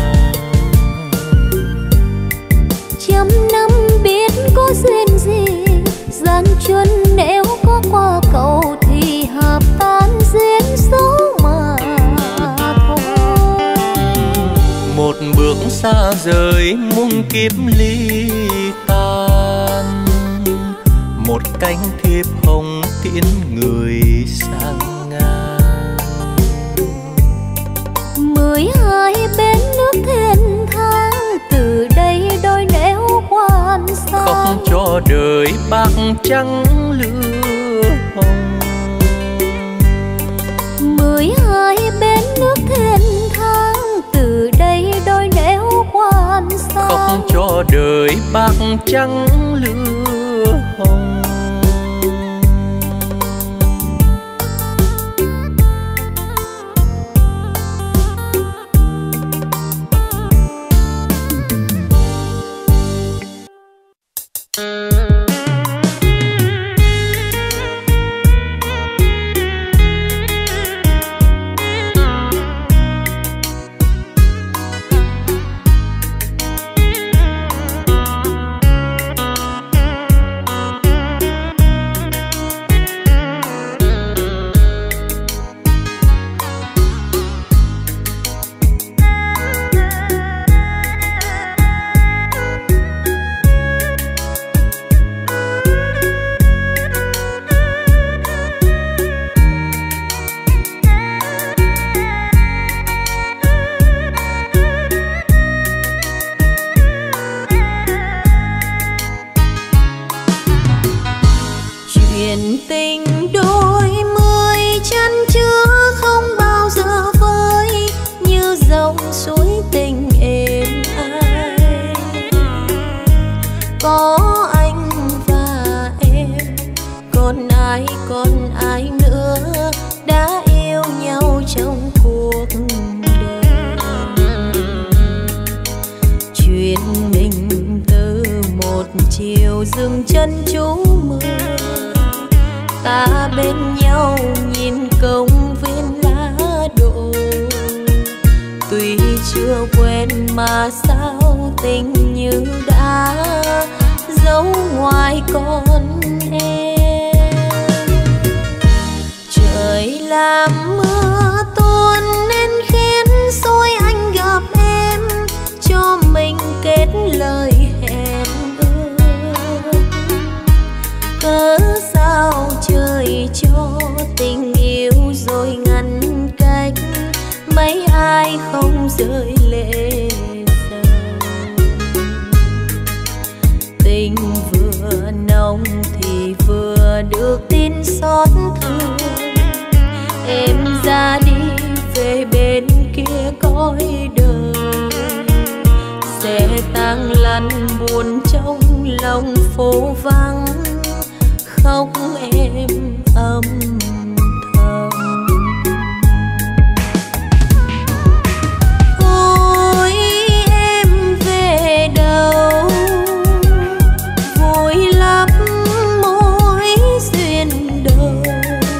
Trăm năm biết có duyên gì, gian truân nếu có qua cầu thì hợp tan duyên số mà thôi. Một bước xa rời muôn kiếp ly tan, một cánh thiệp hồng tiễn người sang ngang. 12 bên nước thênh thang, từ đây đôi nẻo quan xa. Không cho đời bạc trắng lửa hồng. 12 bên nước thênh thang, từ đây đôi nẻo quan xa. Không cho đời bạc trắng lửa hồng. nồng thì vừa được tin xót thương. Em ra đi về bên kia cõi đời, sẽ tang lăn buồn trong lòng phố vắng, khóc em âm thầm. Ôi em về đâu, vui lắm mối duyên đời.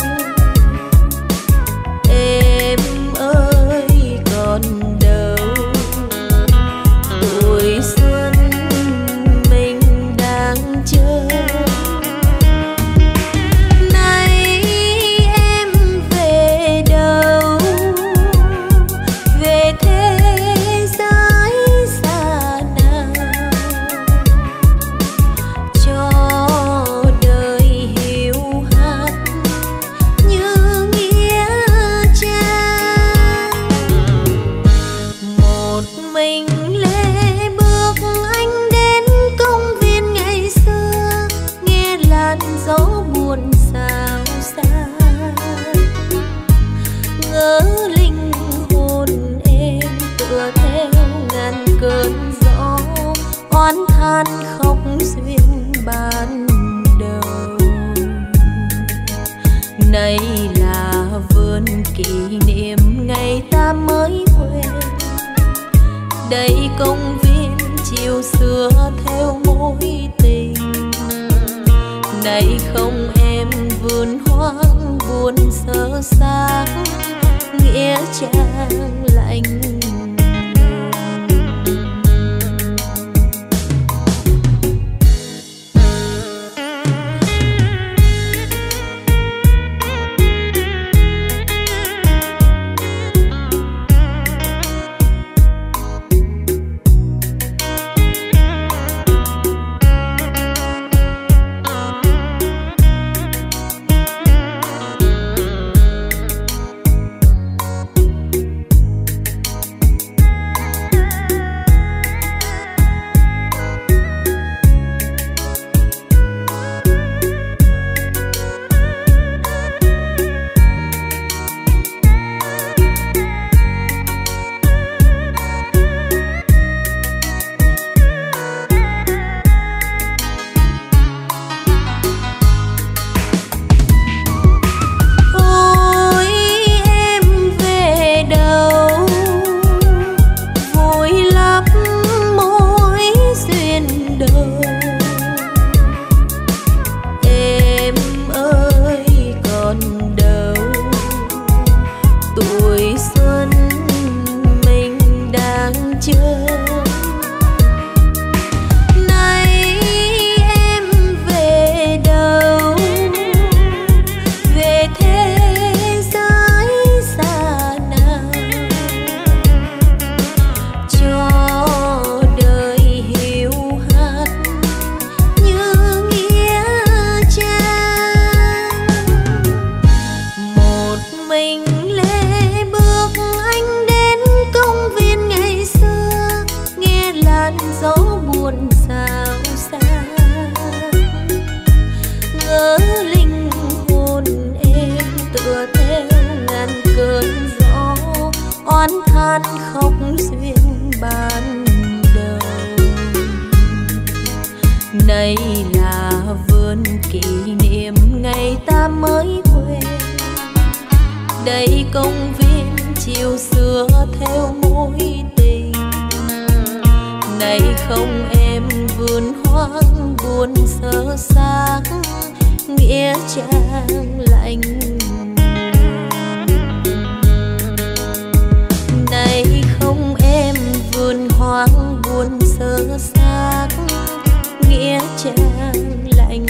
Em ơi còn đâu, tuổi xuân mình đang chờ. Nay em về đâu, về thế giới xa nào, cho đời hiu hắt như nghĩa trang. Một mình lê bước anh đến công viên ngày xưa, nghe làn gió buồn xao xạc, ngỡ linh hồn em tựa theo ngàn cơn gió, oán than khóc duyên ban đầu. Này là vườn kỷ niệm ngày ta mới quen, đây công viên chiều xưa theo mối tình. Này không em vườn hoang buồn sơ xác, nghĩa trang lạnh lùng. Đây là vườn kỷ niệm ngày ta mới quen, đây công viên chiều xưa theo mối tình. Này không em vườn hoang buồn sơ xác, nghĩa trang lạnh. Này không em vườn hoang buồn sơ xác, nghĩa trang lạnh.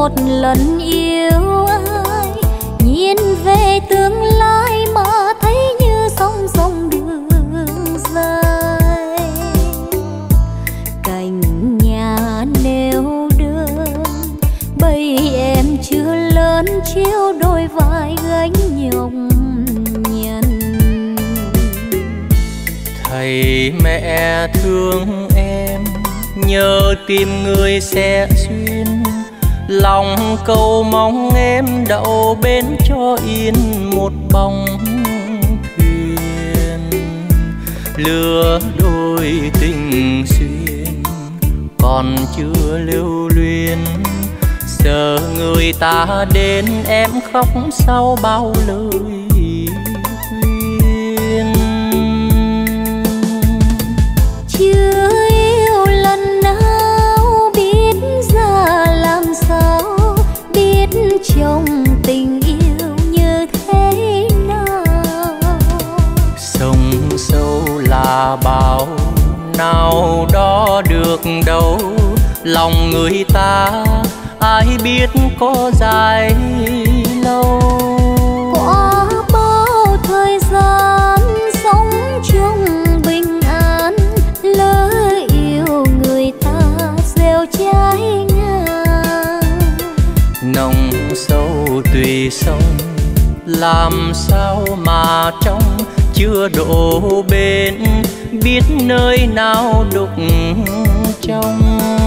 một lần yêu ai, nhìn về tương lai mà thấy như sóng dòng đường dài. Cạnh nhà nêu đơn, bầy em chưa lớn chiếu đôi vai gánh nhọc nhằn. Thầy mẹ thương em, nhờ tìm người sẽ duyên, lòng cầu mong em đậu bến cho yên một bóng thuyền. Lứa đôi tình duyên còn chưa lưu luyến, giờ người ta đến em khóc sau bao lời khuyên. Chưa yêu lần nào biết ra làm sao, biết trong tình yêu như thế nào. Sông sâu là bao nào đó được đâu, lòng người ta ai biết có dài lâu. Qua bao thời gian sống trong bình an, lỡ yêu người ta gieo trái ngang. Nồng sâu tùy sông, làm sao mà trong chưa đổ bên, biết nơi nào đục trong.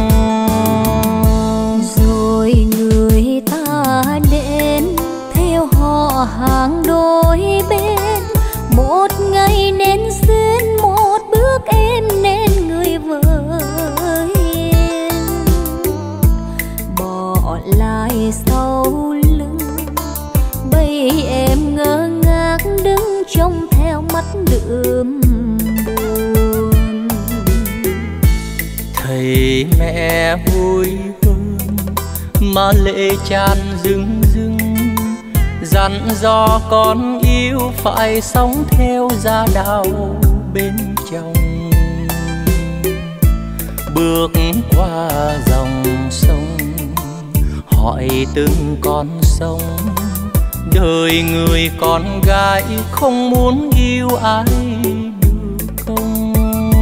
Rồi người ta đến theo họ hàng đôi bên, một ngày nên duyên, một bước em nên người vợ hiền. Bỏ lại sau lưng bầy em ngơ ngác đứng trông theo mắt đượm buồn. Thầy mẹ vui hơn mà lệ tràn rưng rưng, dặn dò con yêu phải sống theo gia đạo bên chồng. Bước qua dòng sông hỏi từng con sông, đời người con gái không muốn yêu ai được không.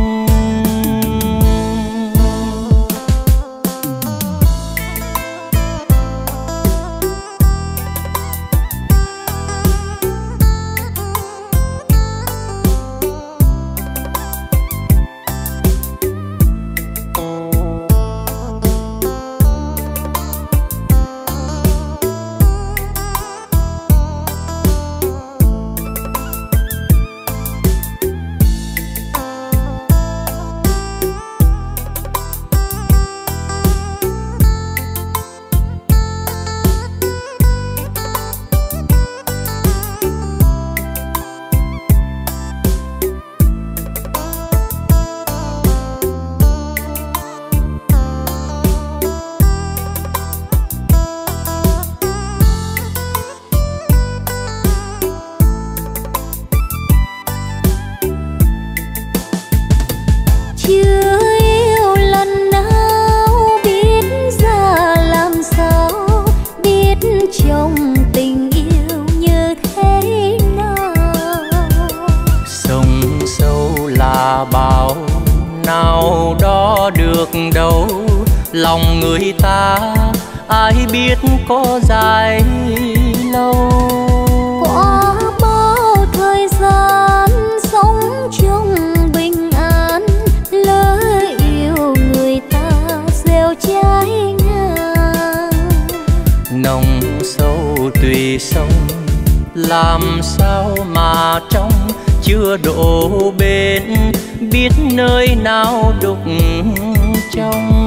Đâu lòng người ta ai biết có dài lâu. Qua bao thời gian sống trong bình an, lỡ yêu người ta gieo trái ngang. Nồng sâu tùy sông, làm sao mà trong chưa đổ bên, biết nơi nào đục trong.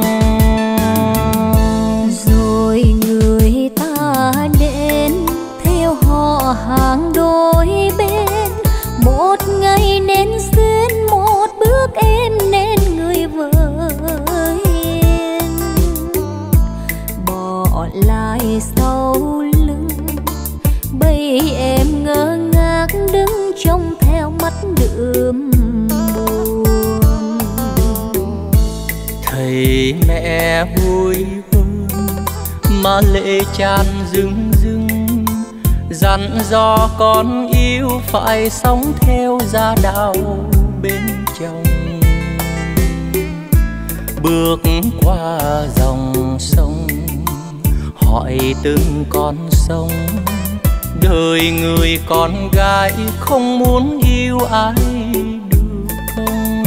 Rồi người ta đến theo họ hàng đôi bên, một ngày nên duyên, một bước em nên người vợ hiền. Bỏ lại sau lưng bầy em ngơ ngác đứng trông theo mắt đượm buồn. Thầy mẹ vui hơn mà lệ tràn rưng rưng, dặn dò con yêu phải sống theo gia đạo bên chồng. Bước qua dòng sông hỏi từng con sông, đời người con gái không muốn yêu ai được không?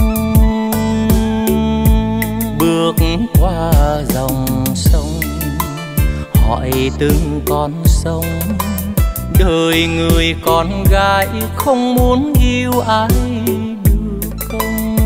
Bước qua dòng sông hỏi từng con sông, đời người con gái không muốn yêu ai được không?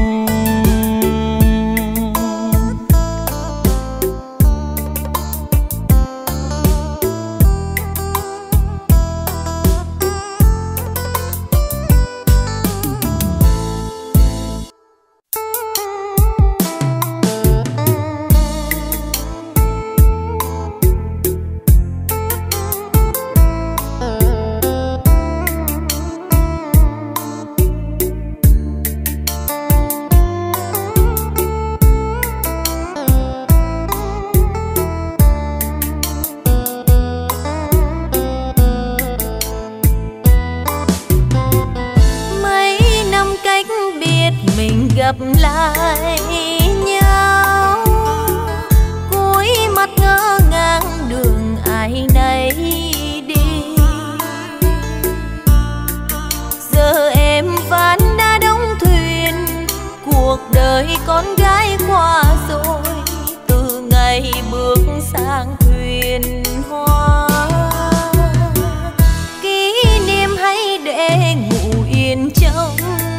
Gặp lại nhau, cúi mắt ngỡ ngàng đường ai nấy đi. Giờ em ván đã đóng thuyền, cuộc đời con gái qua rồi, từ ngày bước sang thuyền hoa. Kỷ niệm hãy để ngủ yên trong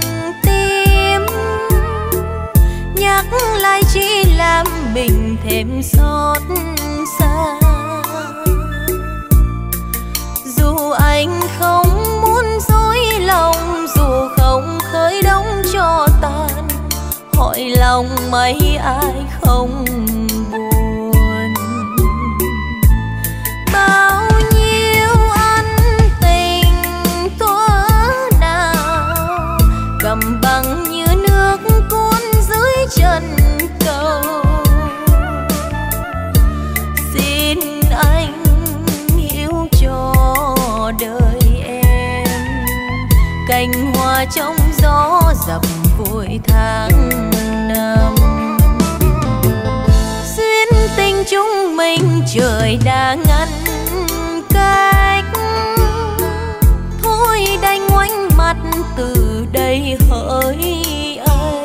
nhắc lại chỉ làm mình thêm xót xa. Dù anh không muốn dối lòng, dù không khơi đóng cho tàn, hỏi lòng mấy ai không buồn. Bao nhiêu ân tình thuở nào cầm bằng như nước cuốn dưới chân cầu. Xin anh hiểu cho đời em, cành hoa trong gió dập vội tháng năm. Duyên tình chúng mình trời đã ngăn cách, thôi đành ngoảnh mặt từ đây hỡi anh.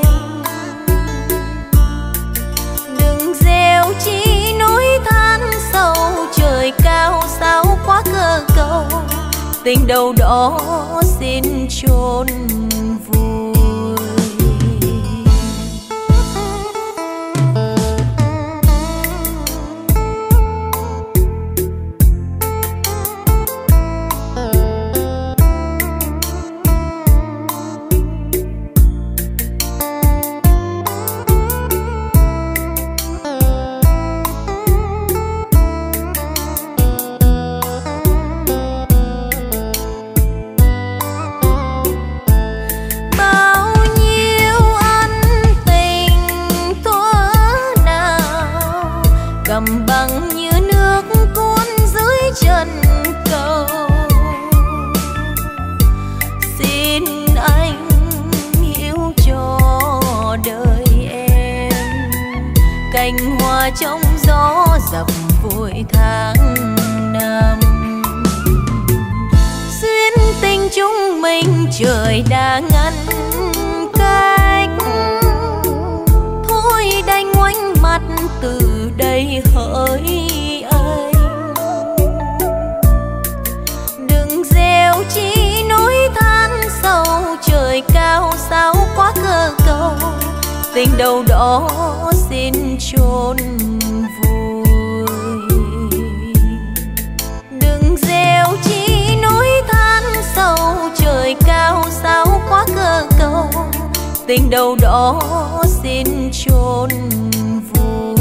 Đừng gieo chỉ nỗi than sâu, trời cao sao quá cơ cầu, tình đầu đó xin chôn vùi. Cầm bằng như nước cuốn dưới chân cầu. Xin anh hiểu cho đời em, cành hoa trong gió dập vội tháng năm. Duyên tình chúng mình trời đã ngăn cách, thôi đành ngoảnh mặt từ đây hỡi anh. Đừng gieo chỉ nỗi than sâu, trời cao sao quá cơ cầu, tình đầu đó xin chôn vùi. Đừng gieo chỉ nỗi than sâu, trời cao sao quá cơ cầu, tình đầu đó xin chôn vùi.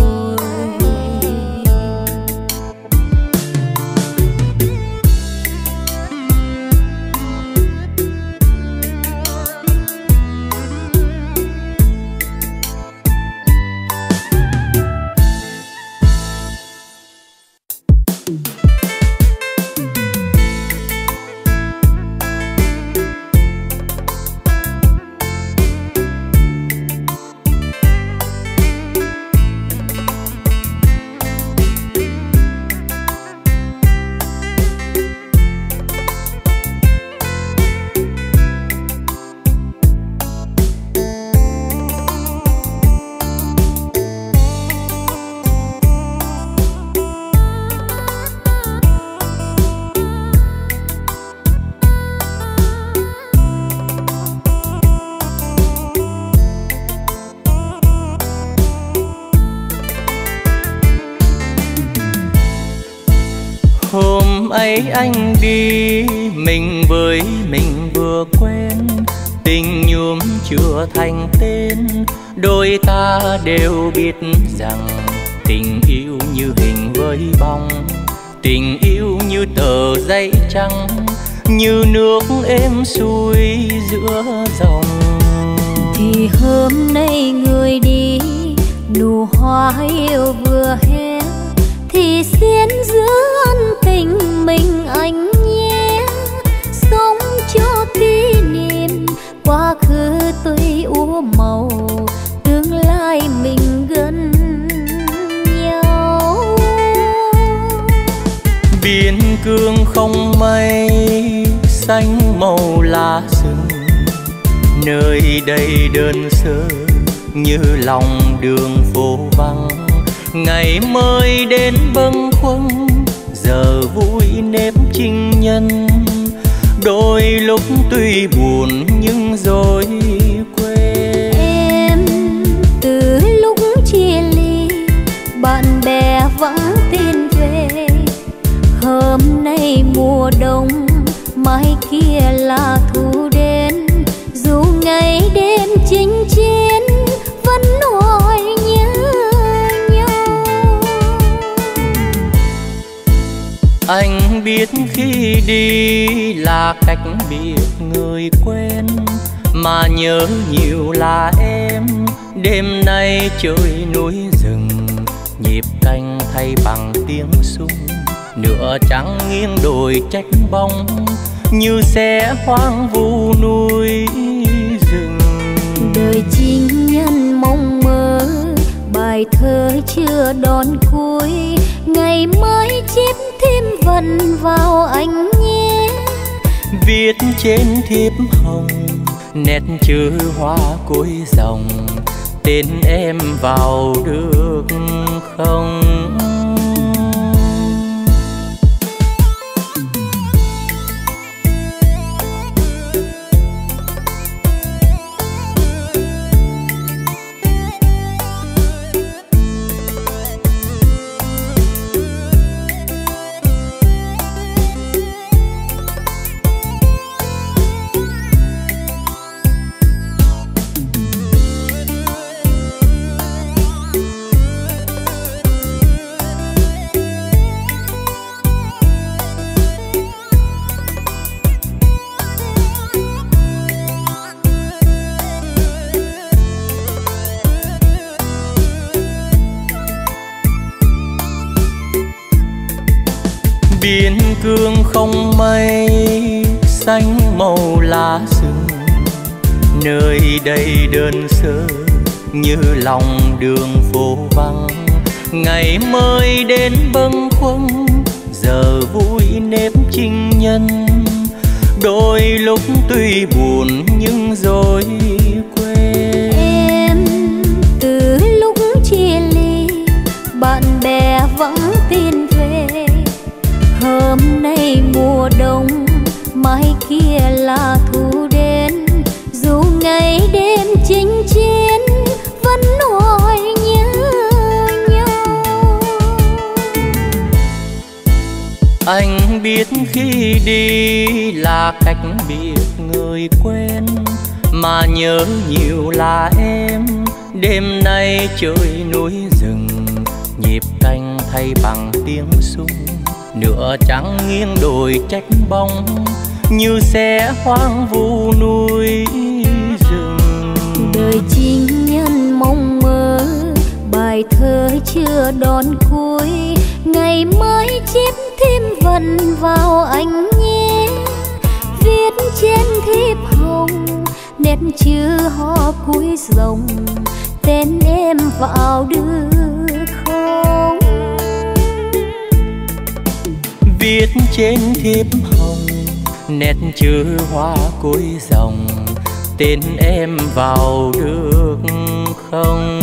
ấy anh đi, mình với mình vừa quen, tình nhuốm chưa thành tên. Đôi ta đều biết rằng tình yêu như hình với bóng, tình yêu như tờ giấy trắng, như nước êm xuôi giữa dòng. Thì hôm nay người đi, nụ hoa yêu vừa hé, thì xin giữ ân tình mình anh nhé. Sống cho kỷ niệm quá khứ tuy úa màu, tương lai mình gần nhau. Biên cương không mây, xanh màu lá rừng, nơi đây đơn sơ như lòng đường phố vắng. Ngày mới đến bâng khuâng, giờ vui nếp chinh nhân. Đôi lúc tuy buồn nhưng rồi quên. Em từ lúc chia ly, bạn bè vắng tin về. Hôm nay mùa đông, mai kia là thu đến. Dù ngày đêm chinh chiến, vẫn hoài nhớ nhau. Anh biết khi đi là cách biệt người quen, mà nhớ nhiều là em. Đêm nay trời núi rừng, nhịp canh thay bằng tiếng súng. Nửa trắng nghiêng đồi trách bóng, như xe hoang vu núi rừng. Đời chinh nhân mong mơ, bài thơ chưa đón cuối. Ngày mai chép thêm vần vào anh nhé. Viết trên thiếp hồng, nét chữ hoa cuối dòng. Tên em vào được không? Biên cương không mây, xanh màu lá rừng, nơi đây đơn sơ như lòng đường phố vắng. Ngày mới đến bâng khuâng, giờ vui nếp chinh nhân. Đôi lúc tuy buồn nhưng rồi quên. Em từ lúc chia ly, bạn bè vắng tin về. Hôm nay mùa đông, mai kia là thu đến. Dù ngày đêm chinh chiến, vẫn hoài nhớ nhau. Anh biết khi đi là cách biệt người quen, mà nhớ nhiều là em. Đêm nay trời núi rừng, nhịp canh thay bằng tiếng súng. Nửa trắng nghiêng đồi trách bóng, như xe hoang vu núi rừng. Đời chinh nhân mong mơ, bài thơ chưa đón cuối. Ngày mai chép thêm vần vào anh nhé. Viết trên thiếp hồng, nét chữ hoa cuối dòng. Tên em vào được không? Viết trên thiếp hồng, nét chữ hoa cuối dòng. Tên em vào được không?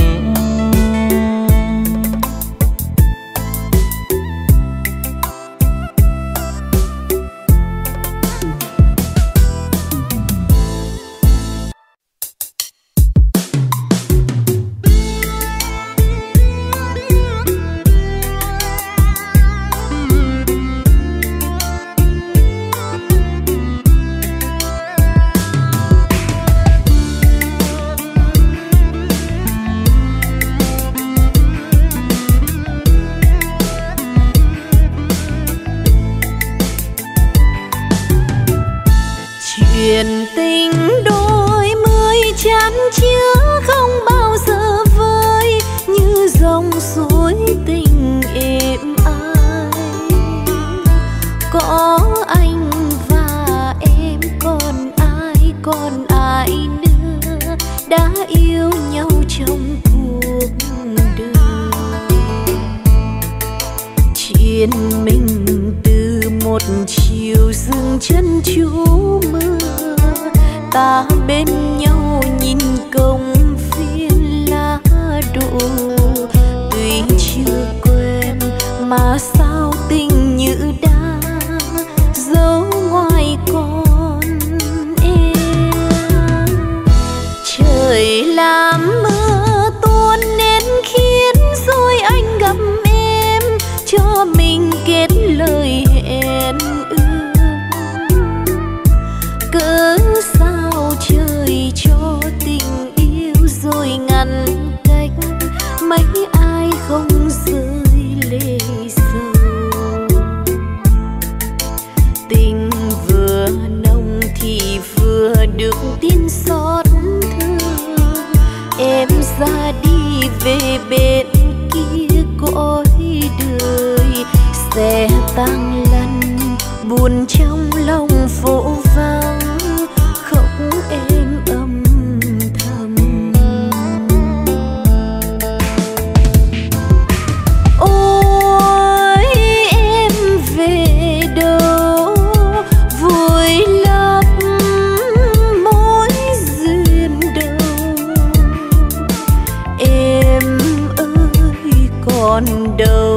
rồi ngăn cách, mấy ai không rơi lệ sầu. Tình vừa nồng thì vừa được tin xót thương, em ra đi về bên kia cõi đời, sẽ tăng lần buồn trong lòng phố vắng, khóc em âm thầm. Ôi em về đâu vui lấp mối duyên đầu, em ơi còn đâu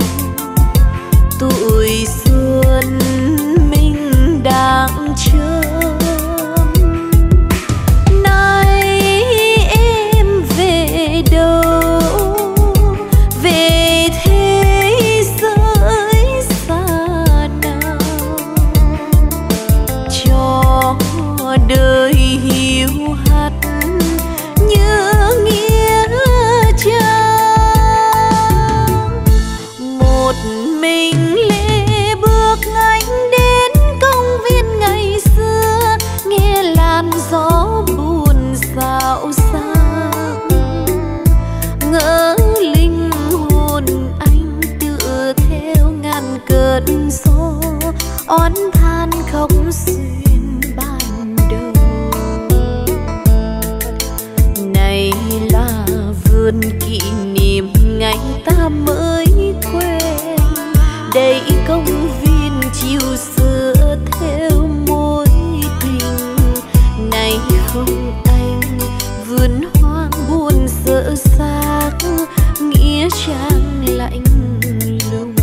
tuổi xuân mình đang chờ. Nay em về đâu, về thế giới xa nào, cho đời hiu hắt như nghĩa trang. Một mình lê bước anh đến công viên ngày xưa, nghe làn gió buồn xao xạc, ngỡ linh hồn anh tựa theo ngàn cơn gió, oán than khóc xuyên ban đầu. Này là vườn kỷ niệm ngày ta mới quen, đây công viên chiều xưa theo mối tình. Này không anh, vườn hoang buồn dở xác, nghĩa trang lạnh lùng.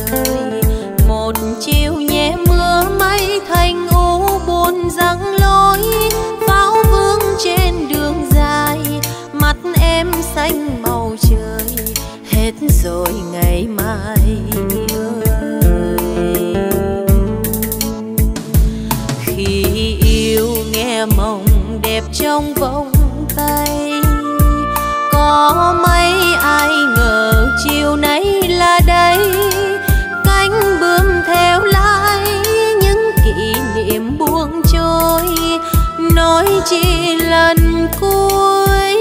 trời. Một chiều nhẹ mưa mây thành u buồn răng lối, pháo vương trên đường dài, mắt em xanh màu trời. Hết rồi ngày mai ơi, khi yêu nghe mộng đẹp trong vòng tay. Có mấy ai ngờ chiều nay là đây, cánh bướm theo lái những kỷ niệm buông trôi, nói chỉ lần cuối.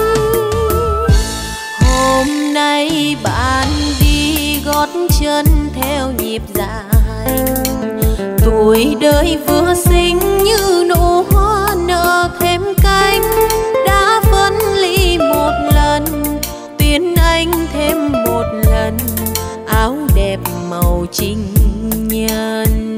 Hôm nay bạn đi gót chân theo nhịp dài, tuổi đời vừa xinh như nụ hoa nở thêm cánh. Đã phân ly một lần, tuyên anh thêm một lần, áo đẹp màu trinh nhân.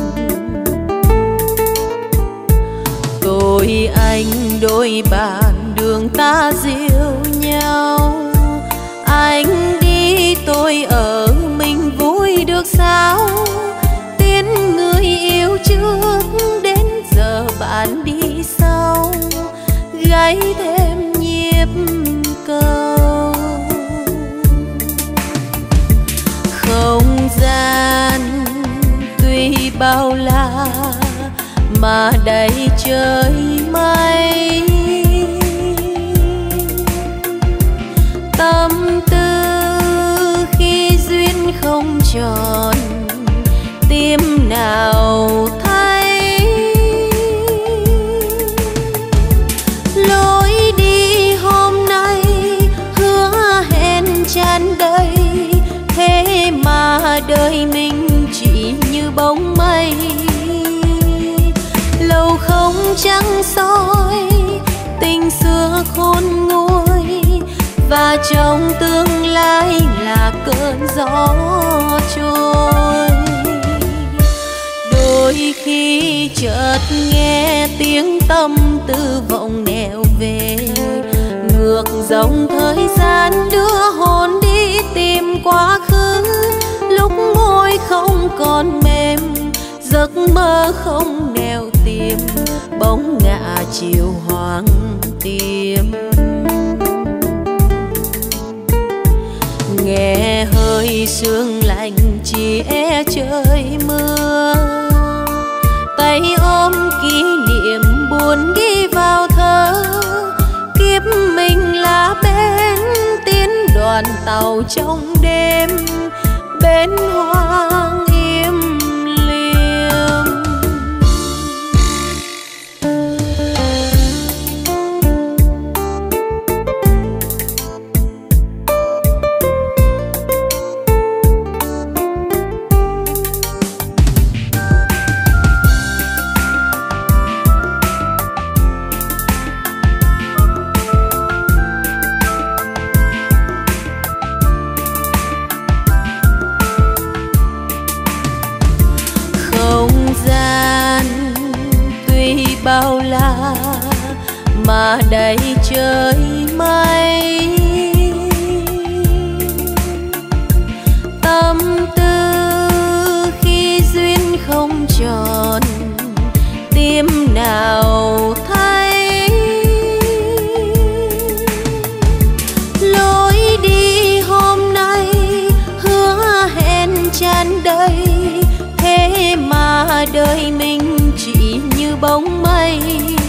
Tôi anh đôi bàn đường ta dìu nhau, anh đi tôi ở mình vui được sao? Tiến người yêu trước đến giờ bạn đi sau, gáy thêm nhịp cầu. Không gian tuy bao la mà đầy trời mây, tâm tư khi duyên không tròn tim nào thấy. Lối đi hôm nay hứa hẹn tràn đầy, thế mà đời mình chỉ như bóng mây. Lâu không trắng soi tình xưa khôn nguôi, và trong tương lai là cơn gió trôi. Đôi khi chợt nghe tiếng tâm tư vọng nẻo về, ngược dòng thời gian đưa hồn đi tìm quá khứ. Lúc môi không còn mềm, giấc mơ không nẻo tìm, bóng ngả chiều hoàng tìm. Nghe hơi sương lạnh chỉ e trời mưa, tay ôm kỷ niệm buồn ghi vào thơ. Kiếp mình là bên tiến đoàn tàu trong đêm, bên hoang im liềm. Bao la mà đầy trời mây, tâm tư khi duyên không tròn tim nào thấy. Lối đi hôm nay hứa hẹn tràn đầy, thế mà đời mình chỉ như bóng mây.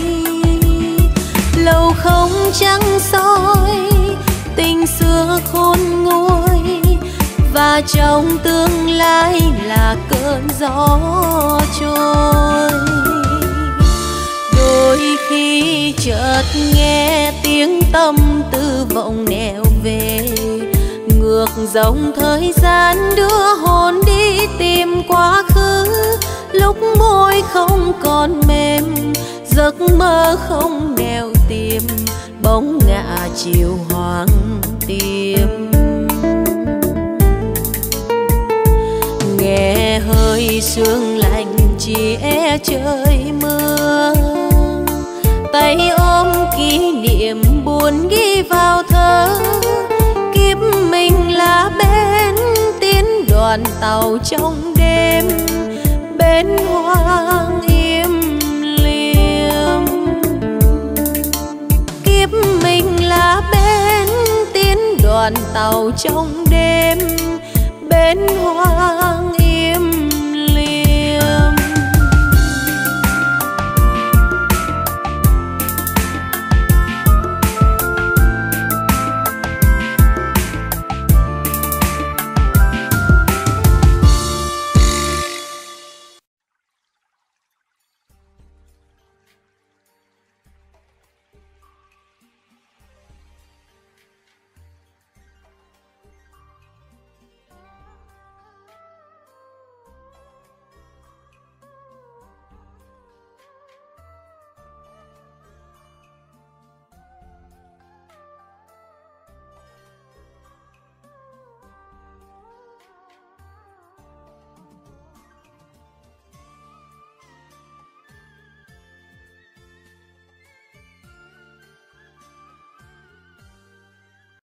Lâu không trắng soi tình xưa khôn nguôi, và trong tương lai là cơn gió trôi. Đôi khi chợt nghe tiếng tâm tư vọng nẻo về, ngược dòng thời gian đưa hồn đi tìm quá khứ. Lúc môi không còn mềm, giấc mơ không nẻo tìm, bóng ngả chiều hoàng tìm. Nghe hơi sương lạnh chỉ e trời mưa, tay ôm kỷ niệm buồn ghi vào thơ. Kiếp mình là bên tiến đoàn đoàn tàu trong đêm, bến hoang im liềm. Kiếp mình là bến tiến đoàn tàu trong đêm, bến hoang